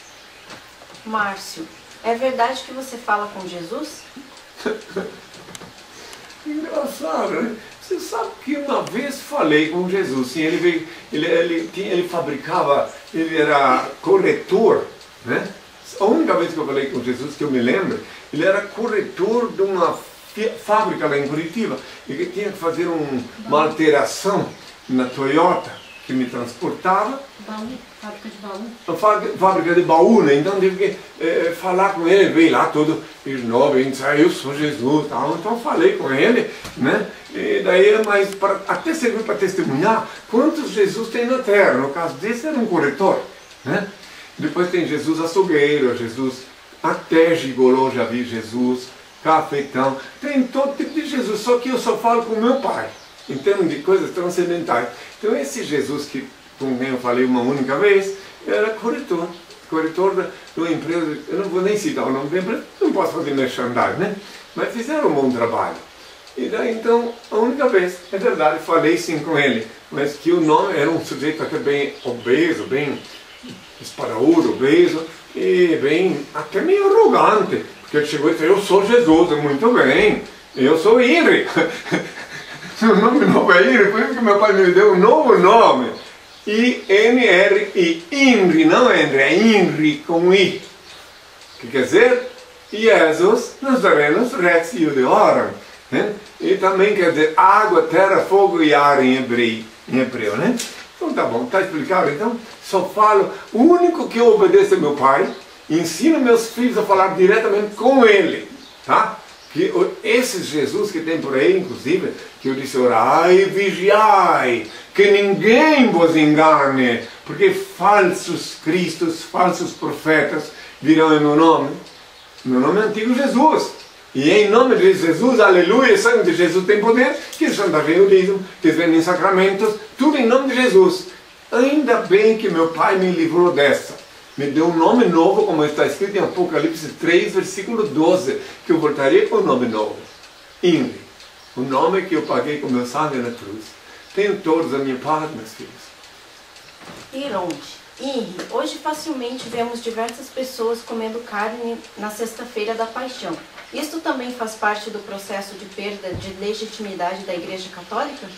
Márcio, é verdade que você fala com Jesus? Engraçado, né? Você sabe que uma vez falei com Jesus, sim, ele, veio, ele, ele, tinha, ele fabricava, ele era corretor, né? A única vez que eu falei com Jesus, que eu me lembro, ele era corretor de uma fábrica lá em Curitiba, e que tinha que fazer um, uma alteração na Toyota, que me transportava. Baú, fábrica de baú. Uma fábrica de baú, né? Então tive que é, falar com ele, veio lá todo novo, e disse, ah, eu sou Jesus, tal. Então eu falei com ele, né? E daí, mas pra, até serviu para testemunhar quantos Jesus tem na terra. No caso desse era um corretor, né? Depois tem Jesus açougueiro, Jesus até gigolô, já vi Jesus, cafetão, tem todo tipo de Jesus, só que eu só falo com o meu Pai, em termos de coisas transcendentais. Então esse Jesus que, com quem eu falei uma única vez, era corretor, corretor da, de uma empresa, eu não vou nem citar o nome da empresa, não posso fazer merchandising, né? Mas fizeram um bom trabalho. E daí então, a única vez, é verdade, falei sim com ele, mas que o nome era um sujeito até bem obeso, bem espadaúdo, obeso, e bem, até meio arrogante, porque ele chegou e disse, eu sou Jesus, muito bem, eu sou Henry. Meu nome novo é Henry, por isso que meu pai me deu um novo nome. I N R I, Henry, não Henry, é Henry com I. Que quer dizer, Jesus, Nazarenos, Rex Judeorum. Né? E também quer dizer água, terra, fogo e ar em hebreu, em hebreu, né? Então tá bom, tá explicado? Então, só falo, o único que obedece é meu pai, ensino meus filhos a falar diretamente com ele, tá? Que esse Jesus que tem por aí, inclusive, que eu disse, orai e vigiai, que ninguém vos engane, porque falsos cristos, falsos profetas virão em meu nome. Meu nome é antigo Jesus. E em nome de Jesus, aleluia, o sangue de Jesus tem poder, que eles chantagem o dízimo, que eles vendem sacramentos, tudo em nome de Jesus. Ainda bem que meu pai me livrou dessa. Me deu um nome novo, como está escrito em Apocalipse três, versículo doze, que eu voltaria com um nome novo. Henry, o nome que eu paguei com meu sangue na cruz. Tenho todos a minha parte, meus filhos. Ir onde? Henri, hoje facilmente vemos diversas pessoas comendo carne na sexta-feira da Paixão. Isto também faz parte do processo de perda de legitimidade da Igreja Católica?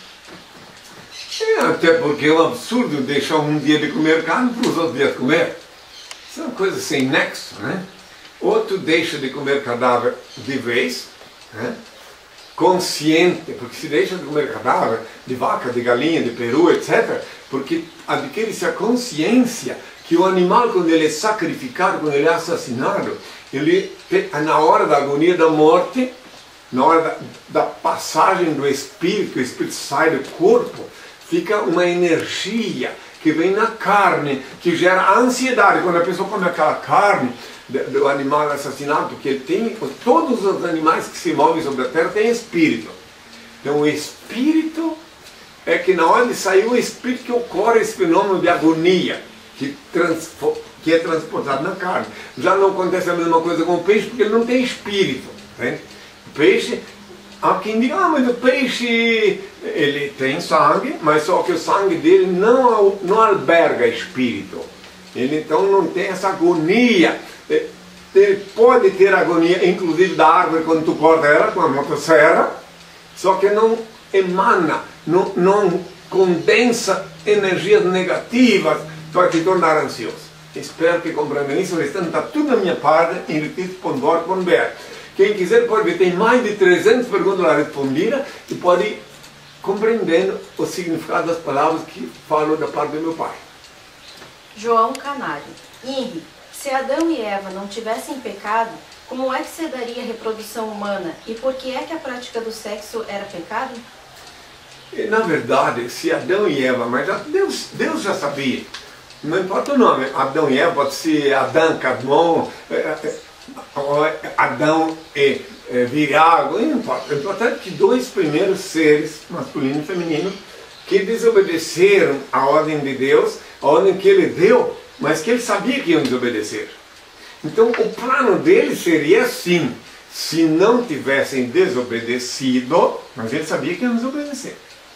É, até porque é um absurdo deixar um dia de comer carne para os outros dias comer. Isso é uma coisa sem nexo, né? Ou tu deixa de comer cadáver de vez, né? Consciente, porque se deixa de comer cadáver de vaca, de galinha, de peru, etcétera, porque adquire-se a consciência que o animal, quando ele é sacrificado, quando ele é assassinado, ele, na hora da agonia da morte, na hora da, da passagem do espírito, o espírito sai do corpo, fica uma energia que vem na carne, que gera ansiedade. Quando a pessoa come aquela carne do animal assassinado, porque ele tem, todos os animais que se movem sobre a terra têm espírito. Então o espírito é que na hora de sair o espírito que ocorre esse fenômeno de agonia, que, que é transportado na carne. Já não acontece a mesma coisa com o peixe, porque ele não tem espírito. Né? O peixe, há quem diga, ah, mas o peixe, ele tem sangue, mas só que o sangue dele não, não alberga espírito. Ele então não tem essa agonia. Ele pode ter agonia, inclusive da árvore, quando tu corta ela com a motosserra, só que não emana, não, não condensa energias negativas para te tornar ansioso. Espero que compreendam isso. Está tudo na minha página, em retiro ponto org ponto b r. Quem quiser pode ver, tem mais de trezentas perguntas lá respondidas e pode ir compreendendo o significado das palavras que falo da parte do meu pai. João Canário. Henri, se Adão e Eva não tivessem pecado, como é que se daria a reprodução humana? E por que é que a prática do sexo era pecado? Na verdade, se Adão e Eva, mas já, Deus, Deus já sabia. Não importa o nome, Adão e Eva, pode ser Adão, Cadmon, Adão e é, Virago, não importa. O importante é que dois primeiros seres, masculino e feminino, que desobedeceram a ordem de Deus, a ordem que Ele deu, mas que Ele sabia que iam desobedecer. Então o plano dele seria assim, se não tivessem desobedecido, mas Ele sabia que iam desobedecer.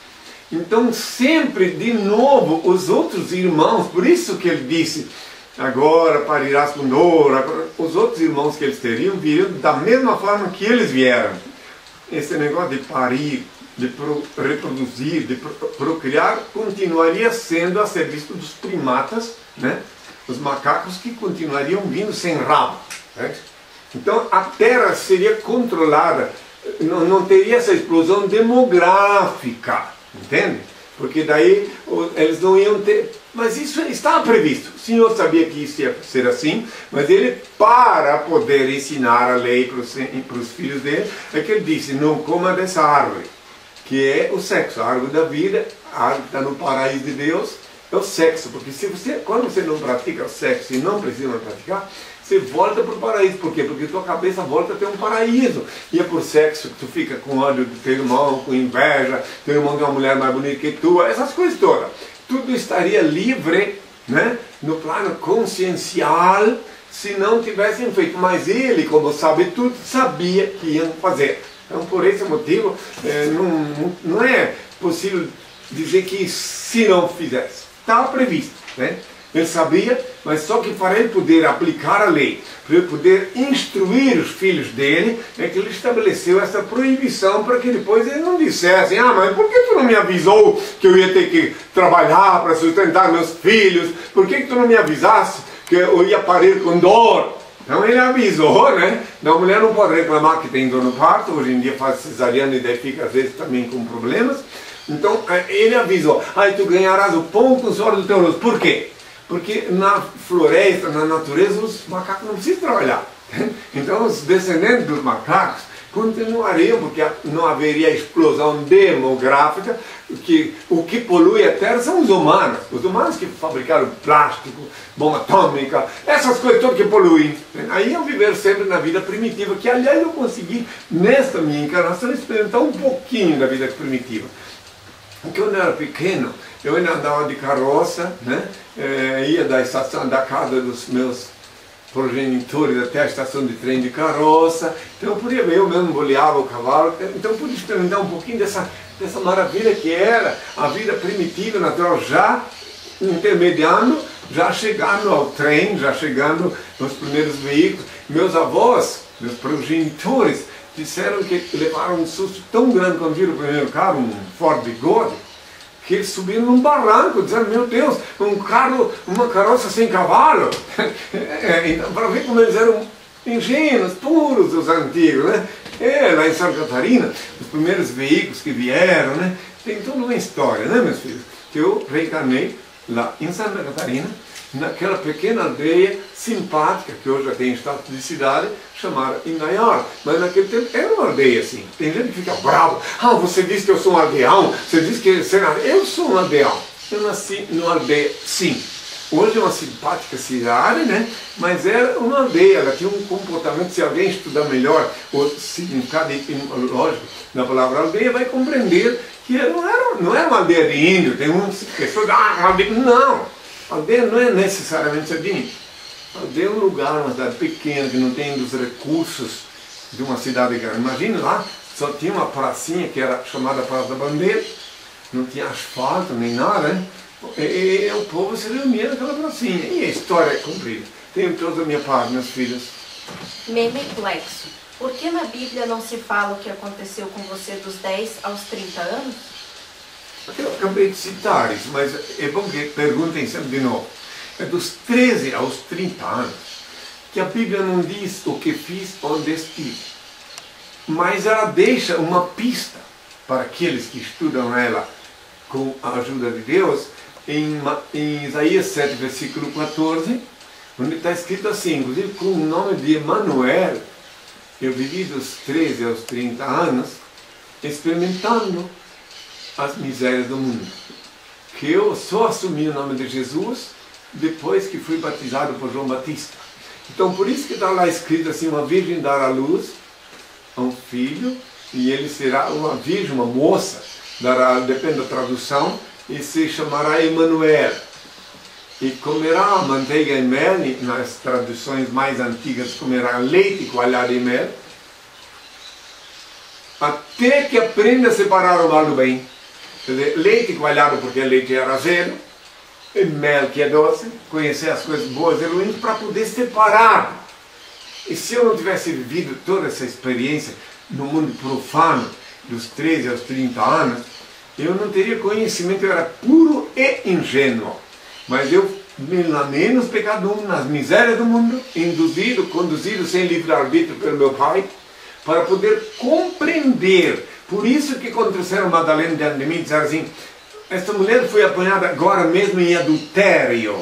Então sempre de novo os outros irmãos, por isso que Ele disse, agora parirás com dor, agora, os outros irmãos que eles teriam viriam da mesma forma que eles vieram. Esse negócio de parir, de pro, reproduzir, de pro, procriar, continuaria sendo a serviço dos primatas, né? Os macacos que continuariam vindo sem rabo. Né? Então a Terra seria controlada, não, não teria essa explosão demográfica, entende? Porque daí eles não iam ter... Mas isso estava previsto. O Senhor sabia que isso ia ser assim, mas Ele, para poder ensinar a lei para os, para os filhos dele, é que Ele disse, não coma dessa árvore, que é o sexo, a árvore da vida, a árvore que está no paraíso de Deus, é o sexo. Porque se você, quando você não pratica o sexo e não precisa praticar, você volta para o paraíso. Por quê? Porque tua cabeça volta a ter um paraíso. E é por sexo que tu fica com ódio do teu irmão, com inveja, teu irmão tem uma mulher mais bonita que tu, essas coisas todas. Tudo estaria livre, né, no plano consciencial, se não tivessem feito. Mas ele, como sabe tudo, sabia que iam fazer. Então, por esse motivo, é, não, não é possível dizer que se não fizesse. Estava previsto, né? Ele sabia, mas só que para ele poder aplicar a lei, para ele poder instruir os filhos dele, é que ele estabeleceu essa proibição para que depois eles não dissessem, ah, mas por que tu não me avisou que eu ia ter que trabalhar para sustentar meus filhos? Por que tu não me avisasse que eu ia parir com dor? Então ele avisou, né? Então a mulher não pode reclamar que tem dor no parto, hoje em dia faz cesariana e daí fica às vezes também com problemas. Então ele avisou, ah, tu ganharás o pão com o suor do teu rosto. Por quê? Porque na floresta, na natureza, os macacos não precisam trabalhar. Então os descendentes dos macacos continuariam, porque não haveria explosão demográfica, que o que polui a Terra são os humanos. Os humanos que fabricaram plástico, bomba atômica, essas coisas todas que poluem. Aí eu viver sempre na vida primitiva, que aliás eu consegui, nesta minha encarnação, experimentar um pouquinho da vida primitiva. Porque quando eu era pequeno, eu ainda andava de carroça, né? É, ia da estação, da casa dos meus progenitores até a estação de trem de carroça. Então eu podia ver, eu mesmo boleava o cavalo. Então eu pude experimentar um pouquinho dessa, dessa maravilha que era a vida primitiva, natural, já intermediando, já chegando ao trem, já chegando nos primeiros veículos. Meus avós, meus progenitores, disseram que levaram um susto tão grande quando viram o primeiro carro, um Ford Bigode, que eles subiram num barranco, dizendo, meu Deus, um carro, uma carroça sem cavalo. Então, para ver como eles eram ingênuos, puros, os antigos, né? É, lá em Santa Catarina, os primeiros veículos que vieram, né? Tem toda uma história, né, meus filhos? Que eu reencarnei lá em Santa Catarina, naquela pequena aldeia simpática, que hoje já tem status de cidade, chamada Indaial. Mas naquele tempo era uma aldeia assim. Tem gente que fica bravo. Ah, você diz que eu sou um aldeão, você diz que você nasce. Eu sou um aldeão. Eu nasci numa aldeia, sim. Hoje é uma simpática cidade, né? Mas era uma aldeia, ela tinha um comportamento, se alguém estudar melhor o significado etimológico da palavra aldeia, vai compreender que não era, não era uma aldeia de índio, tem umas pessoas, ah, aldeia, não, aldeia não é necessariamente de índio. Aldeia é um lugar, uma cidade pequena, que não tem os recursos de uma cidade grande. Imagina lá, só tinha uma pracinha que era chamada Praça da Bandeira, não tinha asfalto nem nada, né? E, e, e o povo se reunia naquela pracinha. E a história é comprida. Tenho toda a minha parte, meus filhos. Memeflexo. Por que na Bíblia não se fala o que aconteceu com você dos dez aos trinta anos? Eu acabei de citar isso, mas é bom que perguntem sempre de novo. É dos treze aos trinta anos que a Bíblia não diz o que fiz onde estive. Mas ela deixa uma pista para aqueles que estudam ela com a ajuda de Deus, em, em Isaías sete, versículo quatorze, onde está escrito assim, inclusive com o nome de Emanuel, eu vivi dos treze aos trinta anos, experimentando as misérias do mundo. Que eu só assumi o nome de Jesus depois que fui batizado por João Batista. Então por isso que está lá escrito assim, uma virgem dará à luz a um filho, e ele será uma virgem, uma moça, dará, depende da tradução, e se chamará Emanuel. E comerá manteiga e mel, nas traduções mais antigas comerá leite coalhado e mel, até que aprenda a separar o mal do bem. Quer dizer, leite coalhado porque leite era azedo, e mel que é doce, conhecer as coisas boas e ruins para poder separar. E se eu não tivesse vivido toda essa experiência no mundo profano, dos treze aos trinta anos, eu não teria conhecimento, eu era puro e ingênuo. Mas eu me lamei nos pecados, nas misérias do mundo, induzido, conduzido sem livre-arbítrio pelo meu pai, para poder compreender. Por isso que quando trouxeram Madalena diante de mim, disseram assim, esta mulher foi apanhada agora mesmo em adultério.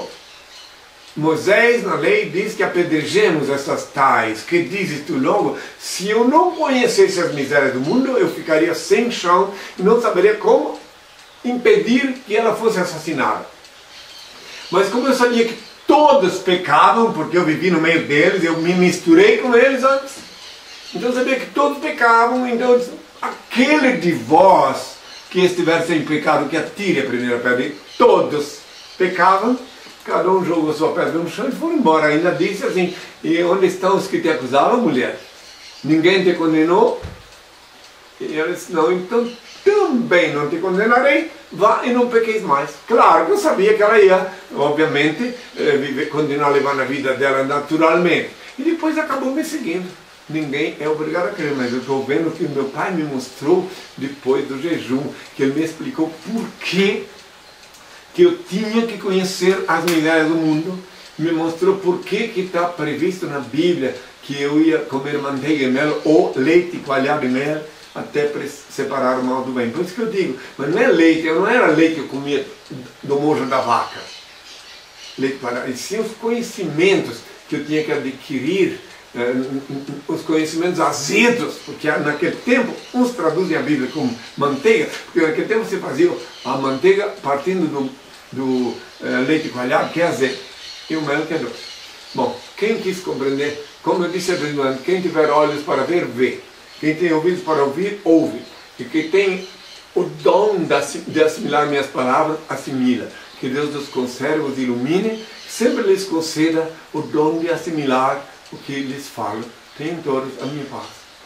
Moisés na lei diz que apedrejemos essas tais. Que dizes tu logo? Se eu não conhecesse as misérias do mundo, eu ficaria sem chão e não saberia como impedir que ela fosse assassinada. Mas como eu sabia que todos pecavam, porque eu vivi no meio deles, eu me misturei com eles antes, então eu sabia que todos pecavam, então eu disse, aquele de vós que estiver sem pecado, que atire a primeira pedra. Todos pecavam, cada um jogou sua pedra no chão e foram embora. Ainda disse assim, e onde estão os que te acusavam, mulher? Ninguém te condenou? E ela disse, não, então também não te condenarei, vá e não pequeis mais. Claro que eu sabia que ela ia, obviamente, eh, viver, continuar levando a vida dela naturalmente. E depois acabou me seguindo. Ninguém é obrigado a crer, mas eu estou vendo que meu pai me mostrou depois do jejum, que ele me explicou por que que eu tinha que conhecer as misérias do mundo, me mostrou por que que está previsto na Bíblia que eu ia comer manteiga e mel ou leite coalhado e mel até separar o mal do bem. Por isso que eu digo, mas não é leite, eu não era leite que eu comia do mojo da vaca, leite coalhado, e sim os conhecimentos que eu tinha que adquirir, eh, os conhecimentos azedos, porque naquele tempo uns traduzem a Bíblia como manteiga, porque naquele tempo você fazia a manteiga partindo do, do eh, leite coalhado, que é azedo, e o mel que é doce. Bom, quem quis compreender, como eu disse antes, quem tiver olhos para ver, vê. Quem tem ouvidos para ouvir, ouve. E quem tem o dom de assimilar minhas palavras, assimila. Que Deus os conserve, os ilumine, sempre lhes conceda o dom de assimilar o que lhes falo. Tenham todos a minha paz.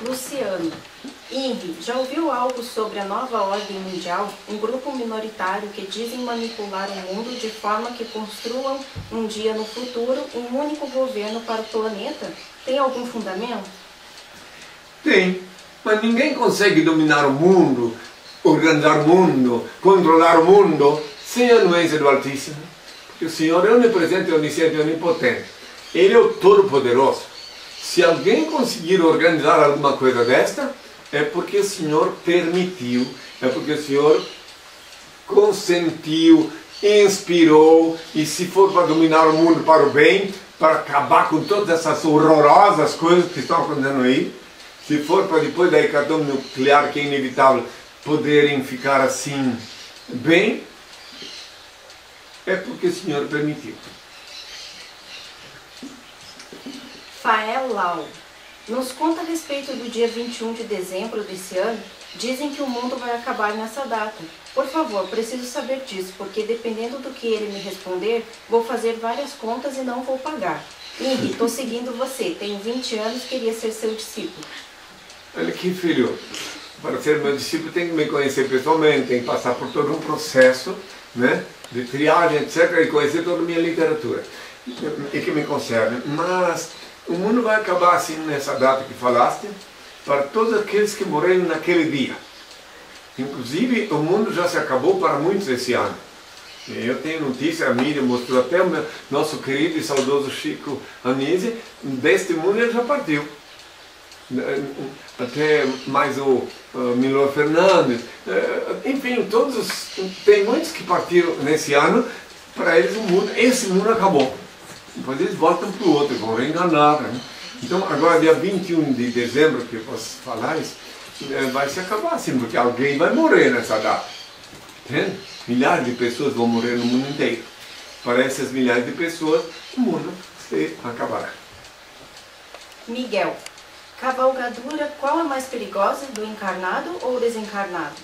Luciano. Henry, já ouviu algo sobre a nova ordem mundial? Um grupo minoritário que dizem manipular o mundo de forma que construam um dia no futuro um único governo para o planeta? Tem algum fundamento? Tem, mas ninguém consegue dominar o mundo, organizar o mundo, controlar o mundo sem a anuência do Altíssimo. Porque o Senhor é onipresente, onisciente e onipotente. Ele é o Todo-Poderoso. Se alguém conseguir organizar alguma coisa desta, é porque o Senhor permitiu, é porque o Senhor consentiu, inspirou, e se for para dominar o mundo para o bem, para acabar com todas essas horrorosas coisas que estão acontecendo aí, se for para depois da hecatombe nuclear, que é inevitável, poderem ficar assim bem, é porque o Senhor permitiu. Fael Lau. Nos conta a respeito do dia vinte e um de dezembro desse ano. Dizem que o mundo vai acabar nessa data. Por favor, preciso saber disso, porque dependendo do que ele me responder, vou fazer várias contas e não vou pagar. Henry, estou seguindo você. Tenho vinte anos, queria ser seu discípulo. Olha aqui, filho. Para ser meu discípulo tem que me conhecer pessoalmente, tem que passar por todo um processo, né, de triagem, etcétera, e conhecer toda a minha literatura, e que me concerne. Mas o mundo vai acabar assim nessa data que falaste, para todos aqueles que morreram naquele dia. Inclusive, o mundo já se acabou para muitos esse ano. Eu tenho notícia, a mídia mostrou até o meu, nosso querido e saudoso Chico Anísio, deste mundo ele já partiu. Até mais o uh, Milor Fernandes, uh, enfim, todos os, tem muitos que partiram nesse ano, para eles o mundo, esse mundo acabou. Depois eles voltam para o outro, vão reenganar. Né? Então agora dia vinte e um de dezembro, que eu posso falar isso, vai se acabar assim, porque alguém vai morrer nessa data. Entende? Milhares de pessoas vão morrer no mundo inteiro. Para essas milhares de pessoas, o mundo se acabará. Miguel. Cavalgadura, qual é mais perigosa, do encarnado ou desencarnado?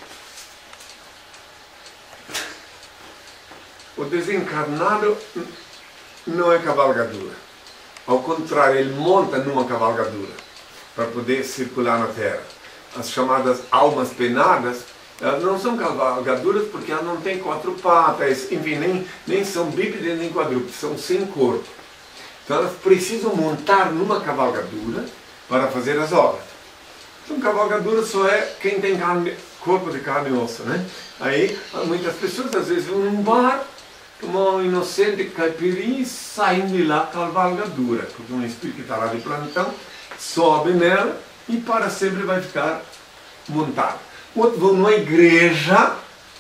O desencarnado não é cavalgadura. Ao contrário, ele monta numa cavalgadura para poder circular na Terra. As chamadas almas penadas, elas não são cavalgaduras porque elas não têm quatro patas, enfim, nem, nem são bípedes nem quadrúpedes, são sem corpo. Então elas precisam montar numa cavalgadura para fazer as obras. Então cavalgadura só é quem tem carne, corpo de carne e osso, né? Aí muitas pessoas às vezes vão num bar, tomam um inocente caipirinha e saem de lá cavalgadura, porque um espírito que está lá de plantão sobe nela e para sempre vai ficar montado. Outros vão numa igreja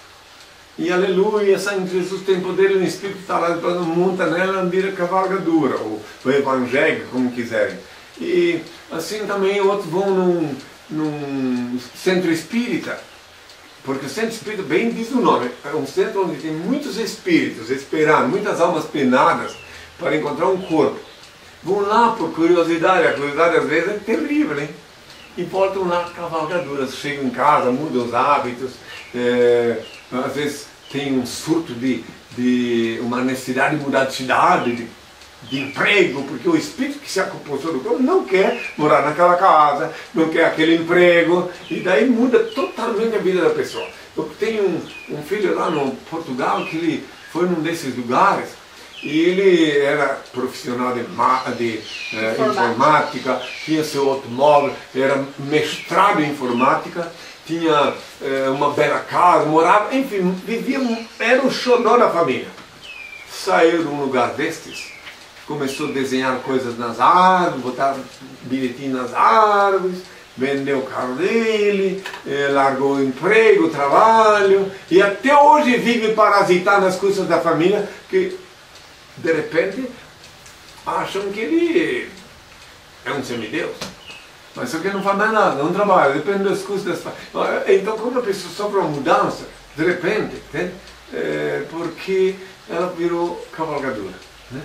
e aleluia, Santo Jesus tem poder, e um espírito que está lá de plantão monta nela e vira cavalgadura, ou o evangelho, como quiserem. E assim também outros vão num, num centro espírita, porque o centro espírita, bem diz o nome, é um centro onde tem muitos espíritos esperando, muitas almas penadas para encontrar um corpo. Vão lá por curiosidade, a curiosidade às vezes é terrível, hein? E voltam lá cavalgaduras, chegam em casa, mudam os hábitos, é, às vezes tem um surto de, de uma necessidade de mudar de cidade, de, de emprego, porque o espírito que se acopossou do corpo não quer morar naquela casa, não quer aquele emprego, e daí muda totalmente a vida da pessoa. Eu tenho um, um filho lá no Portugal que ele foi num desses lugares e ele era profissional de, de eh, informática, tinha seu automóvel, era mestrado em informática, tinha eh, uma bela casa, morava, enfim, vivia, era um xodó da família. Saiu de um lugar destes, começou a desenhar coisas nas árvores, botar bilhetinho nas árvores, vendeu o carro dele, eh, largou o emprego, o trabalho, e até hoje vive parasitando nas custas da família, que de repente acham que ele é um semideus. Mas só que não faz mais nada, não trabalha, depende das custas das famílias. Então quando a pessoa sofre uma mudança, de repente, né, é porque ela virou cavalgadura. Né?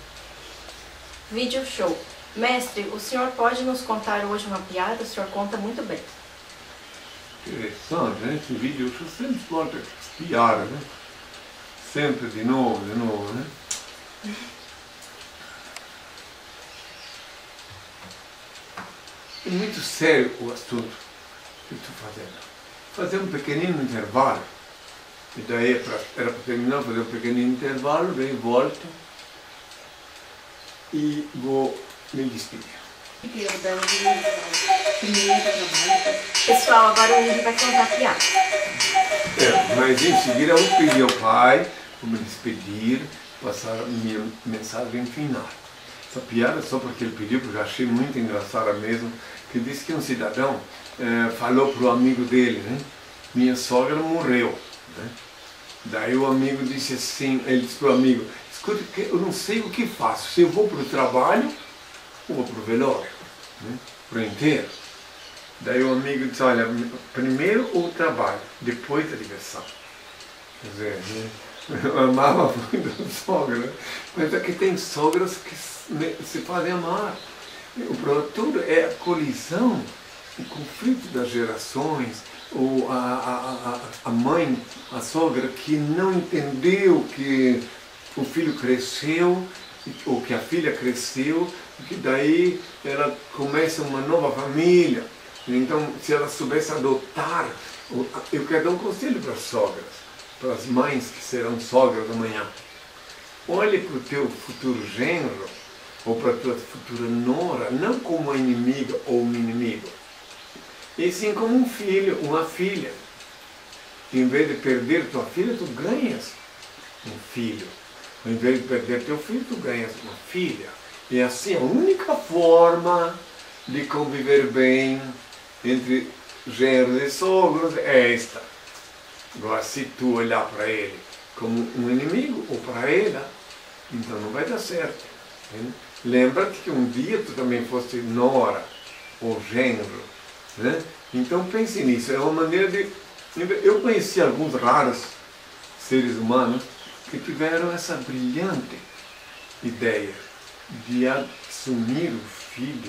Vídeo show. Mestre, o senhor pode nos contar hoje uma piada? O senhor conta muito bem. Interessante, né? Esse vídeo show sempre explora piada, né? Sempre de novo, de novo, né? é muito sério o assunto que estou fazendo. Fazer um pequenino intervalo. E daí era para terminar, fazer um pequenino intervalo, daí volto e vou me despedir. Pessoal, agora o Uri vai contar piada. É, mas em seguida eu vou pedir ao pai para me despedir, passar a minha mensagem final. Essa piada só porque ele pediu, porque eu achei muito engraçada mesmo, que disse que um cidadão é, falou para o amigo dele, né? Minha sogra morreu. Né? Daí o amigo disse assim, ele disse para o amigo, escuta, eu não sei o que faço, se eu vou para o trabalho ou vou para o velório, né? Para o enterro. Daí o amigo disse, olha, primeiro o trabalho, depois a diversão. Quer dizer, né? Eu amava muito a sogra, mas é que tem sogras que se fazem amar. O produto é a colisão, o conflito das gerações, ou a, a, a, a mãe, a sogra, que não entendeu que o filho cresceu, ou que a filha cresceu, e que daí ela começa uma nova família. Então, se ela soubesse adotar, eu quero dar um conselho para as sogras, para as mães que serão sogras amanhã. Olhe para o teu futuro genro, ou para a tua futura nora, não como uma inimiga ou um inimigo, e sim como um filho, uma filha. Em vez de perder tua filha, tu ganhas um filho. Em vez de perder teu filho, tu ganhas uma filha. E assim, a única forma de conviver bem entre genros e sogros é esta. Agora, se tu olhar para ele como um inimigo, ou para ela, então não vai dar certo. Hein? Lembra-te que um dia tu também foste nora ou genro. Né? Então pense nisso, é uma maneira de... Eu conheci alguns raros seres humanos que tiveram essa brilhante ideia de assumir o filho,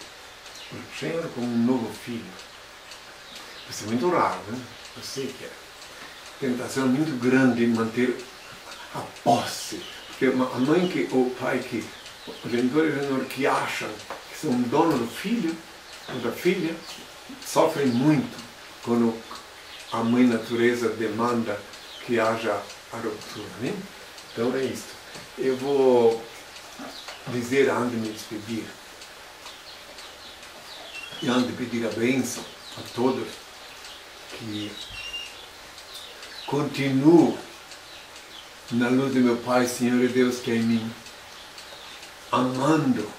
o genro, como um novo filho. Isso é muito raro, né? Eu sei que é. Tentação muito grande em manter a posse. Porque a mãe que, ou o pai que, o genitor e o gentor que acham que são dono do filho, ou da filha, sofrem muito quando a mãe natureza demanda que haja a ruptura. Né? Então é isso. Eu vou dizer antes de me despedir, e antes de pedir a bênção a todos, que continuo na luz de meu Pai, Senhor e Deus que é em mim, amando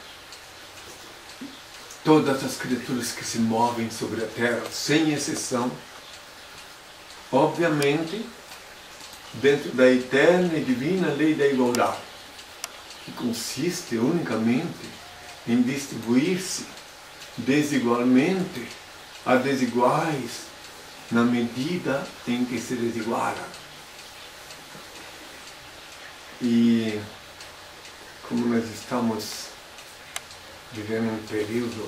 todas as criaturas que se movem sobre a terra, sem exceção, obviamente, dentro da eterna e divina lei da igualdade, que consiste unicamente em distribuir-se desigualmente a desiguais na medida em que se desigualam. E como nós estamos vivendo um período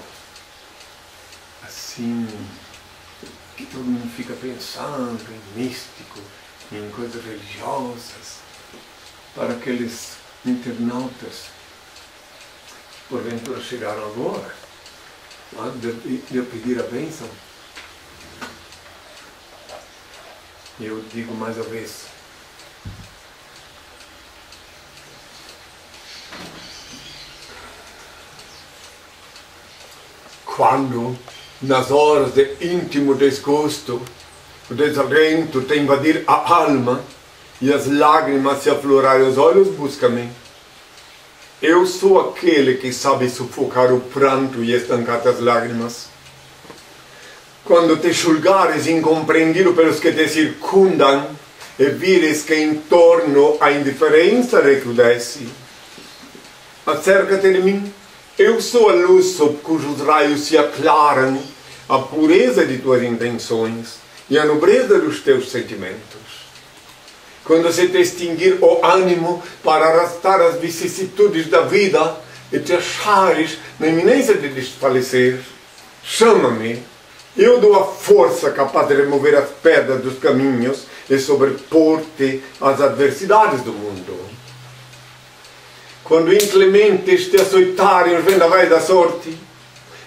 assim, que todo mundo fica pensando em místico, em coisas religiosas, para aqueles internautas que porventura chegaram agora, antes de eu pedir a bênção, eu digo mais uma vez, quando, nas horas de íntimo desgosto, o desalento te invadir a alma e as lágrimas se aflorarem aos olhos, busca-me. Eu sou aquele que sabe sufocar o pranto e estancar as lágrimas. Quando te julgares incompreendido pelos que te circundam e vires que em torno a indiferença recrudesce, acerca-te de mim. Eu sou a luz sob cujos raios se aclaram a pureza de tuas intenções e a nobreza dos teus sentimentos. Quando se te extinguir o ânimo para arrastar as vicissitudes da vida e te achares na iminência de desfalecer, chama-me. Eu dou a força capaz de remover as pedras dos caminhos e sobrepor-te às adversidades do mundo. Quando inclementes te açoitarem os vendavais da sorte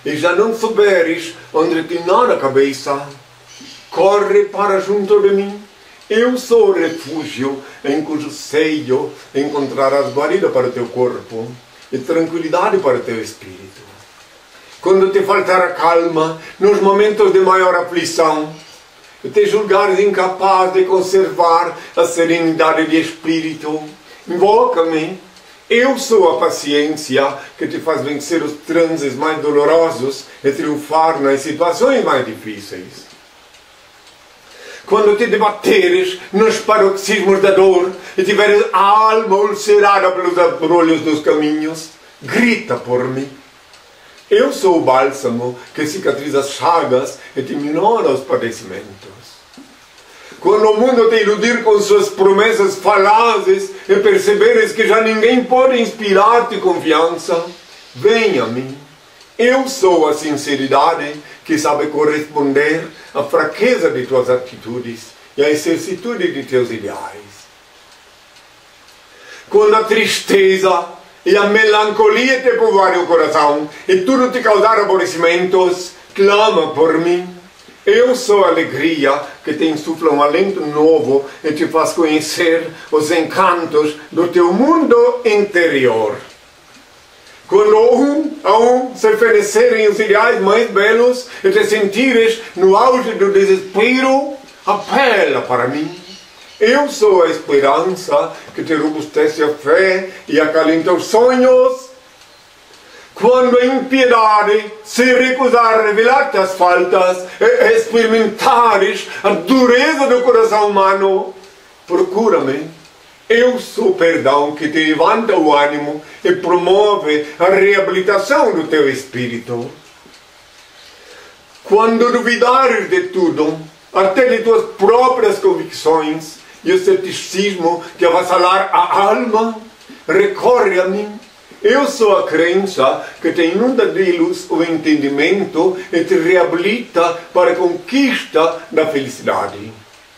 e já não souberes onde te dá a cabeça, corre para junto de mim. Eu sou o refúgio em cujo seio encontrarás guarida para o teu corpo e tranquilidade para o teu espírito. Quando te faltar a calma, nos momentos de maior aflição, e te julgares incapaz de conservar a serenidade de espírito, invoca-me. Eu sou a paciência que te faz vencer os transes mais dolorosos e triunfar nas situações mais difíceis. Quando te debateres nos paroxismos da dor e tiveres a alma ulcerada pelos abrolhos dos caminhos, grita por mim. Eu sou o bálsamo que cicatriza as chagas e te minora os padecimentos. Quando o mundo te iludir com suas promessas falazes e perceberes que já ninguém pode inspirar-te confiança, venha a mim. Eu sou a sinceridade que sabe corresponder à fraqueza de tuas atitudes e à exercitude de teus ideais. Quando a tristeza e a melancolia te povoarem o coração e tudo te causar aborrecimentos, clama por mim. Eu sou a alegria que te insufla um alento novo e te faz conhecer os encantos do teu mundo interior. Quando um a um se fenecerem os ideais mais belos e te sentires no auge do desespero, apela para mim. Eu sou a esperança que te robustece a fé e acalenta os sonhos. Quando a impiedade se recusar a revelar-te as faltas e experimentares a dureza do coração humano, procura-me. Eu sou o perdão que te levanta o ânimo e promove a reabilitação do teu espírito. Quando duvidares de tudo, até de tuas próprias convicções, e o ceticismo te avassalar a alma, recorre a mim. Eu sou a crença que te inunda de luz o entendimento e te reabilita para a conquista da felicidade.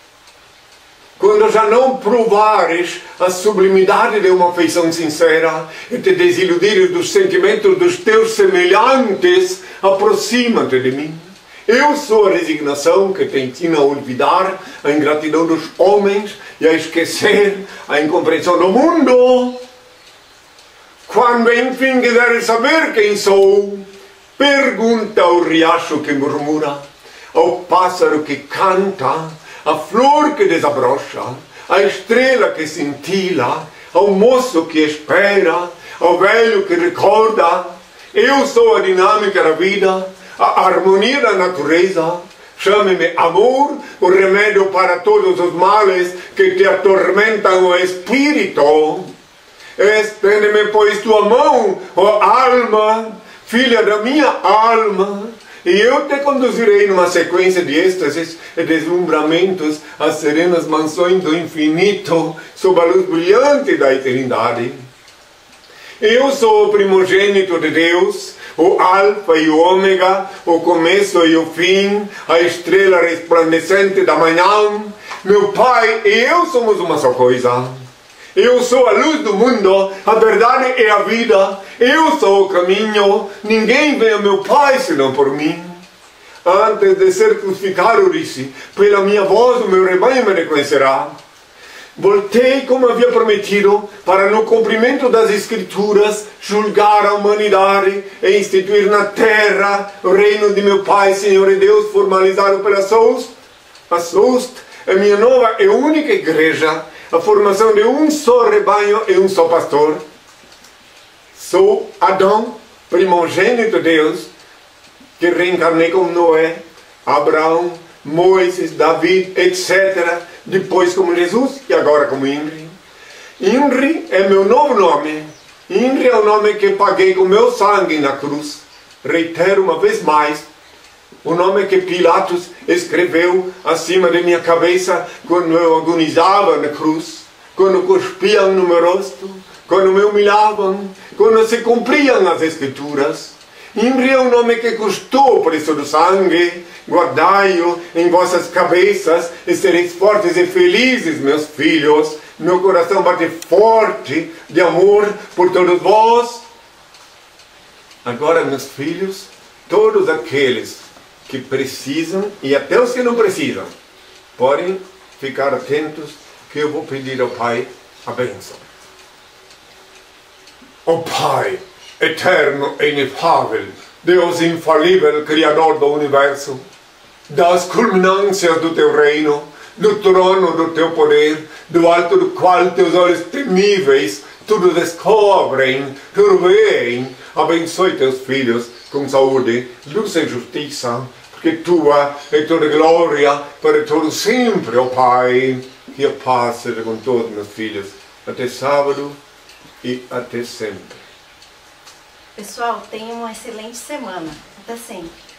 Quando já não provares a sublimidade de uma afeição sincera e te desiludires dos sentimentos dos teus semelhantes, aproxima-te de mim. Eu sou a resignação que te ensina a olvidar a ingratidão dos homens e a esquecer a incompreensão do mundo. Quando enfim quiseres saber quem sou, pergunta ao riacho que murmura, ao pássaro que canta, à flor que desabrocha, à estrela que cintila, ao moço que espera, ao velho que recorda. Eu sou a dinâmica da vida, a harmonia da natureza. Chame-me amor, o remédio para todos os males que te atormentam o espírito. Estende-me, pois, tua mão, ó alma, filha da minha alma, e eu te conduzirei numa sequência de êxtases e deslumbramentos às serenas mansões do infinito, sob a luz brilhante da eternidade. Eu sou o primogênito de Deus, o alfa e o ômega, o começo e o fim, a estrela resplandecente da manhã. Meu Pai e eu somos uma só coisa. Eu sou a luz do mundo, a verdade é a vida. Eu sou o caminho, ninguém vem a meu Pai senão por mim. Antes de ser crucificado, eu disse, pela minha voz o meu rebanho me reconhecerá. Voltei como havia prometido, para no cumprimento das Escrituras, julgar a humanidade e instituir na terra o reino de meu Pai, Senhor e Deus, formalizado pela Soust. A Soust é minha nova e única igreja, a formação de um só rebanho e um só pastor. Sou Adão, primogênito de Deus, que reencarnei como Noé, Abraão, Moisés, Davi, etcétera. Depois como Jesus e agora como Inri. Inri é meu novo nome. Inri é o nome que paguei com meu sangue na cruz. Reitero uma vez mais, o nome que Pilatos escreveu acima de minha cabeça quando eu agonizava na cruz, quando cuspiam no meu rosto, quando me humilhavam, quando se cumpriam as Escrituras. Inri é o nome que custou o preço do sangue. Guardai-o em vossas cabeças e sereis fortes e felizes, meus filhos. Meu coração bate forte de amor por todos vós. Agora, meus filhos, todos aqueles que precisam e até os que não precisam podem ficar atentos que eu vou pedir ao Pai a bênção. Ó Pai, eterno e inefável, Deus infalível, Criador do Universo, das culminâncias do Teu reino, do trono do Teu poder, do alto do qual Teus olhos temíveis tudo descobrem, tudo veem, abençoe Teus filhos com saúde, luz e justiça, porque Tua é toda glória para todo sempre, ó Pai. Que a paz seja com todos meus filhos, até sábado e até sempre. Pessoal, tenham uma excelente semana. Até sempre.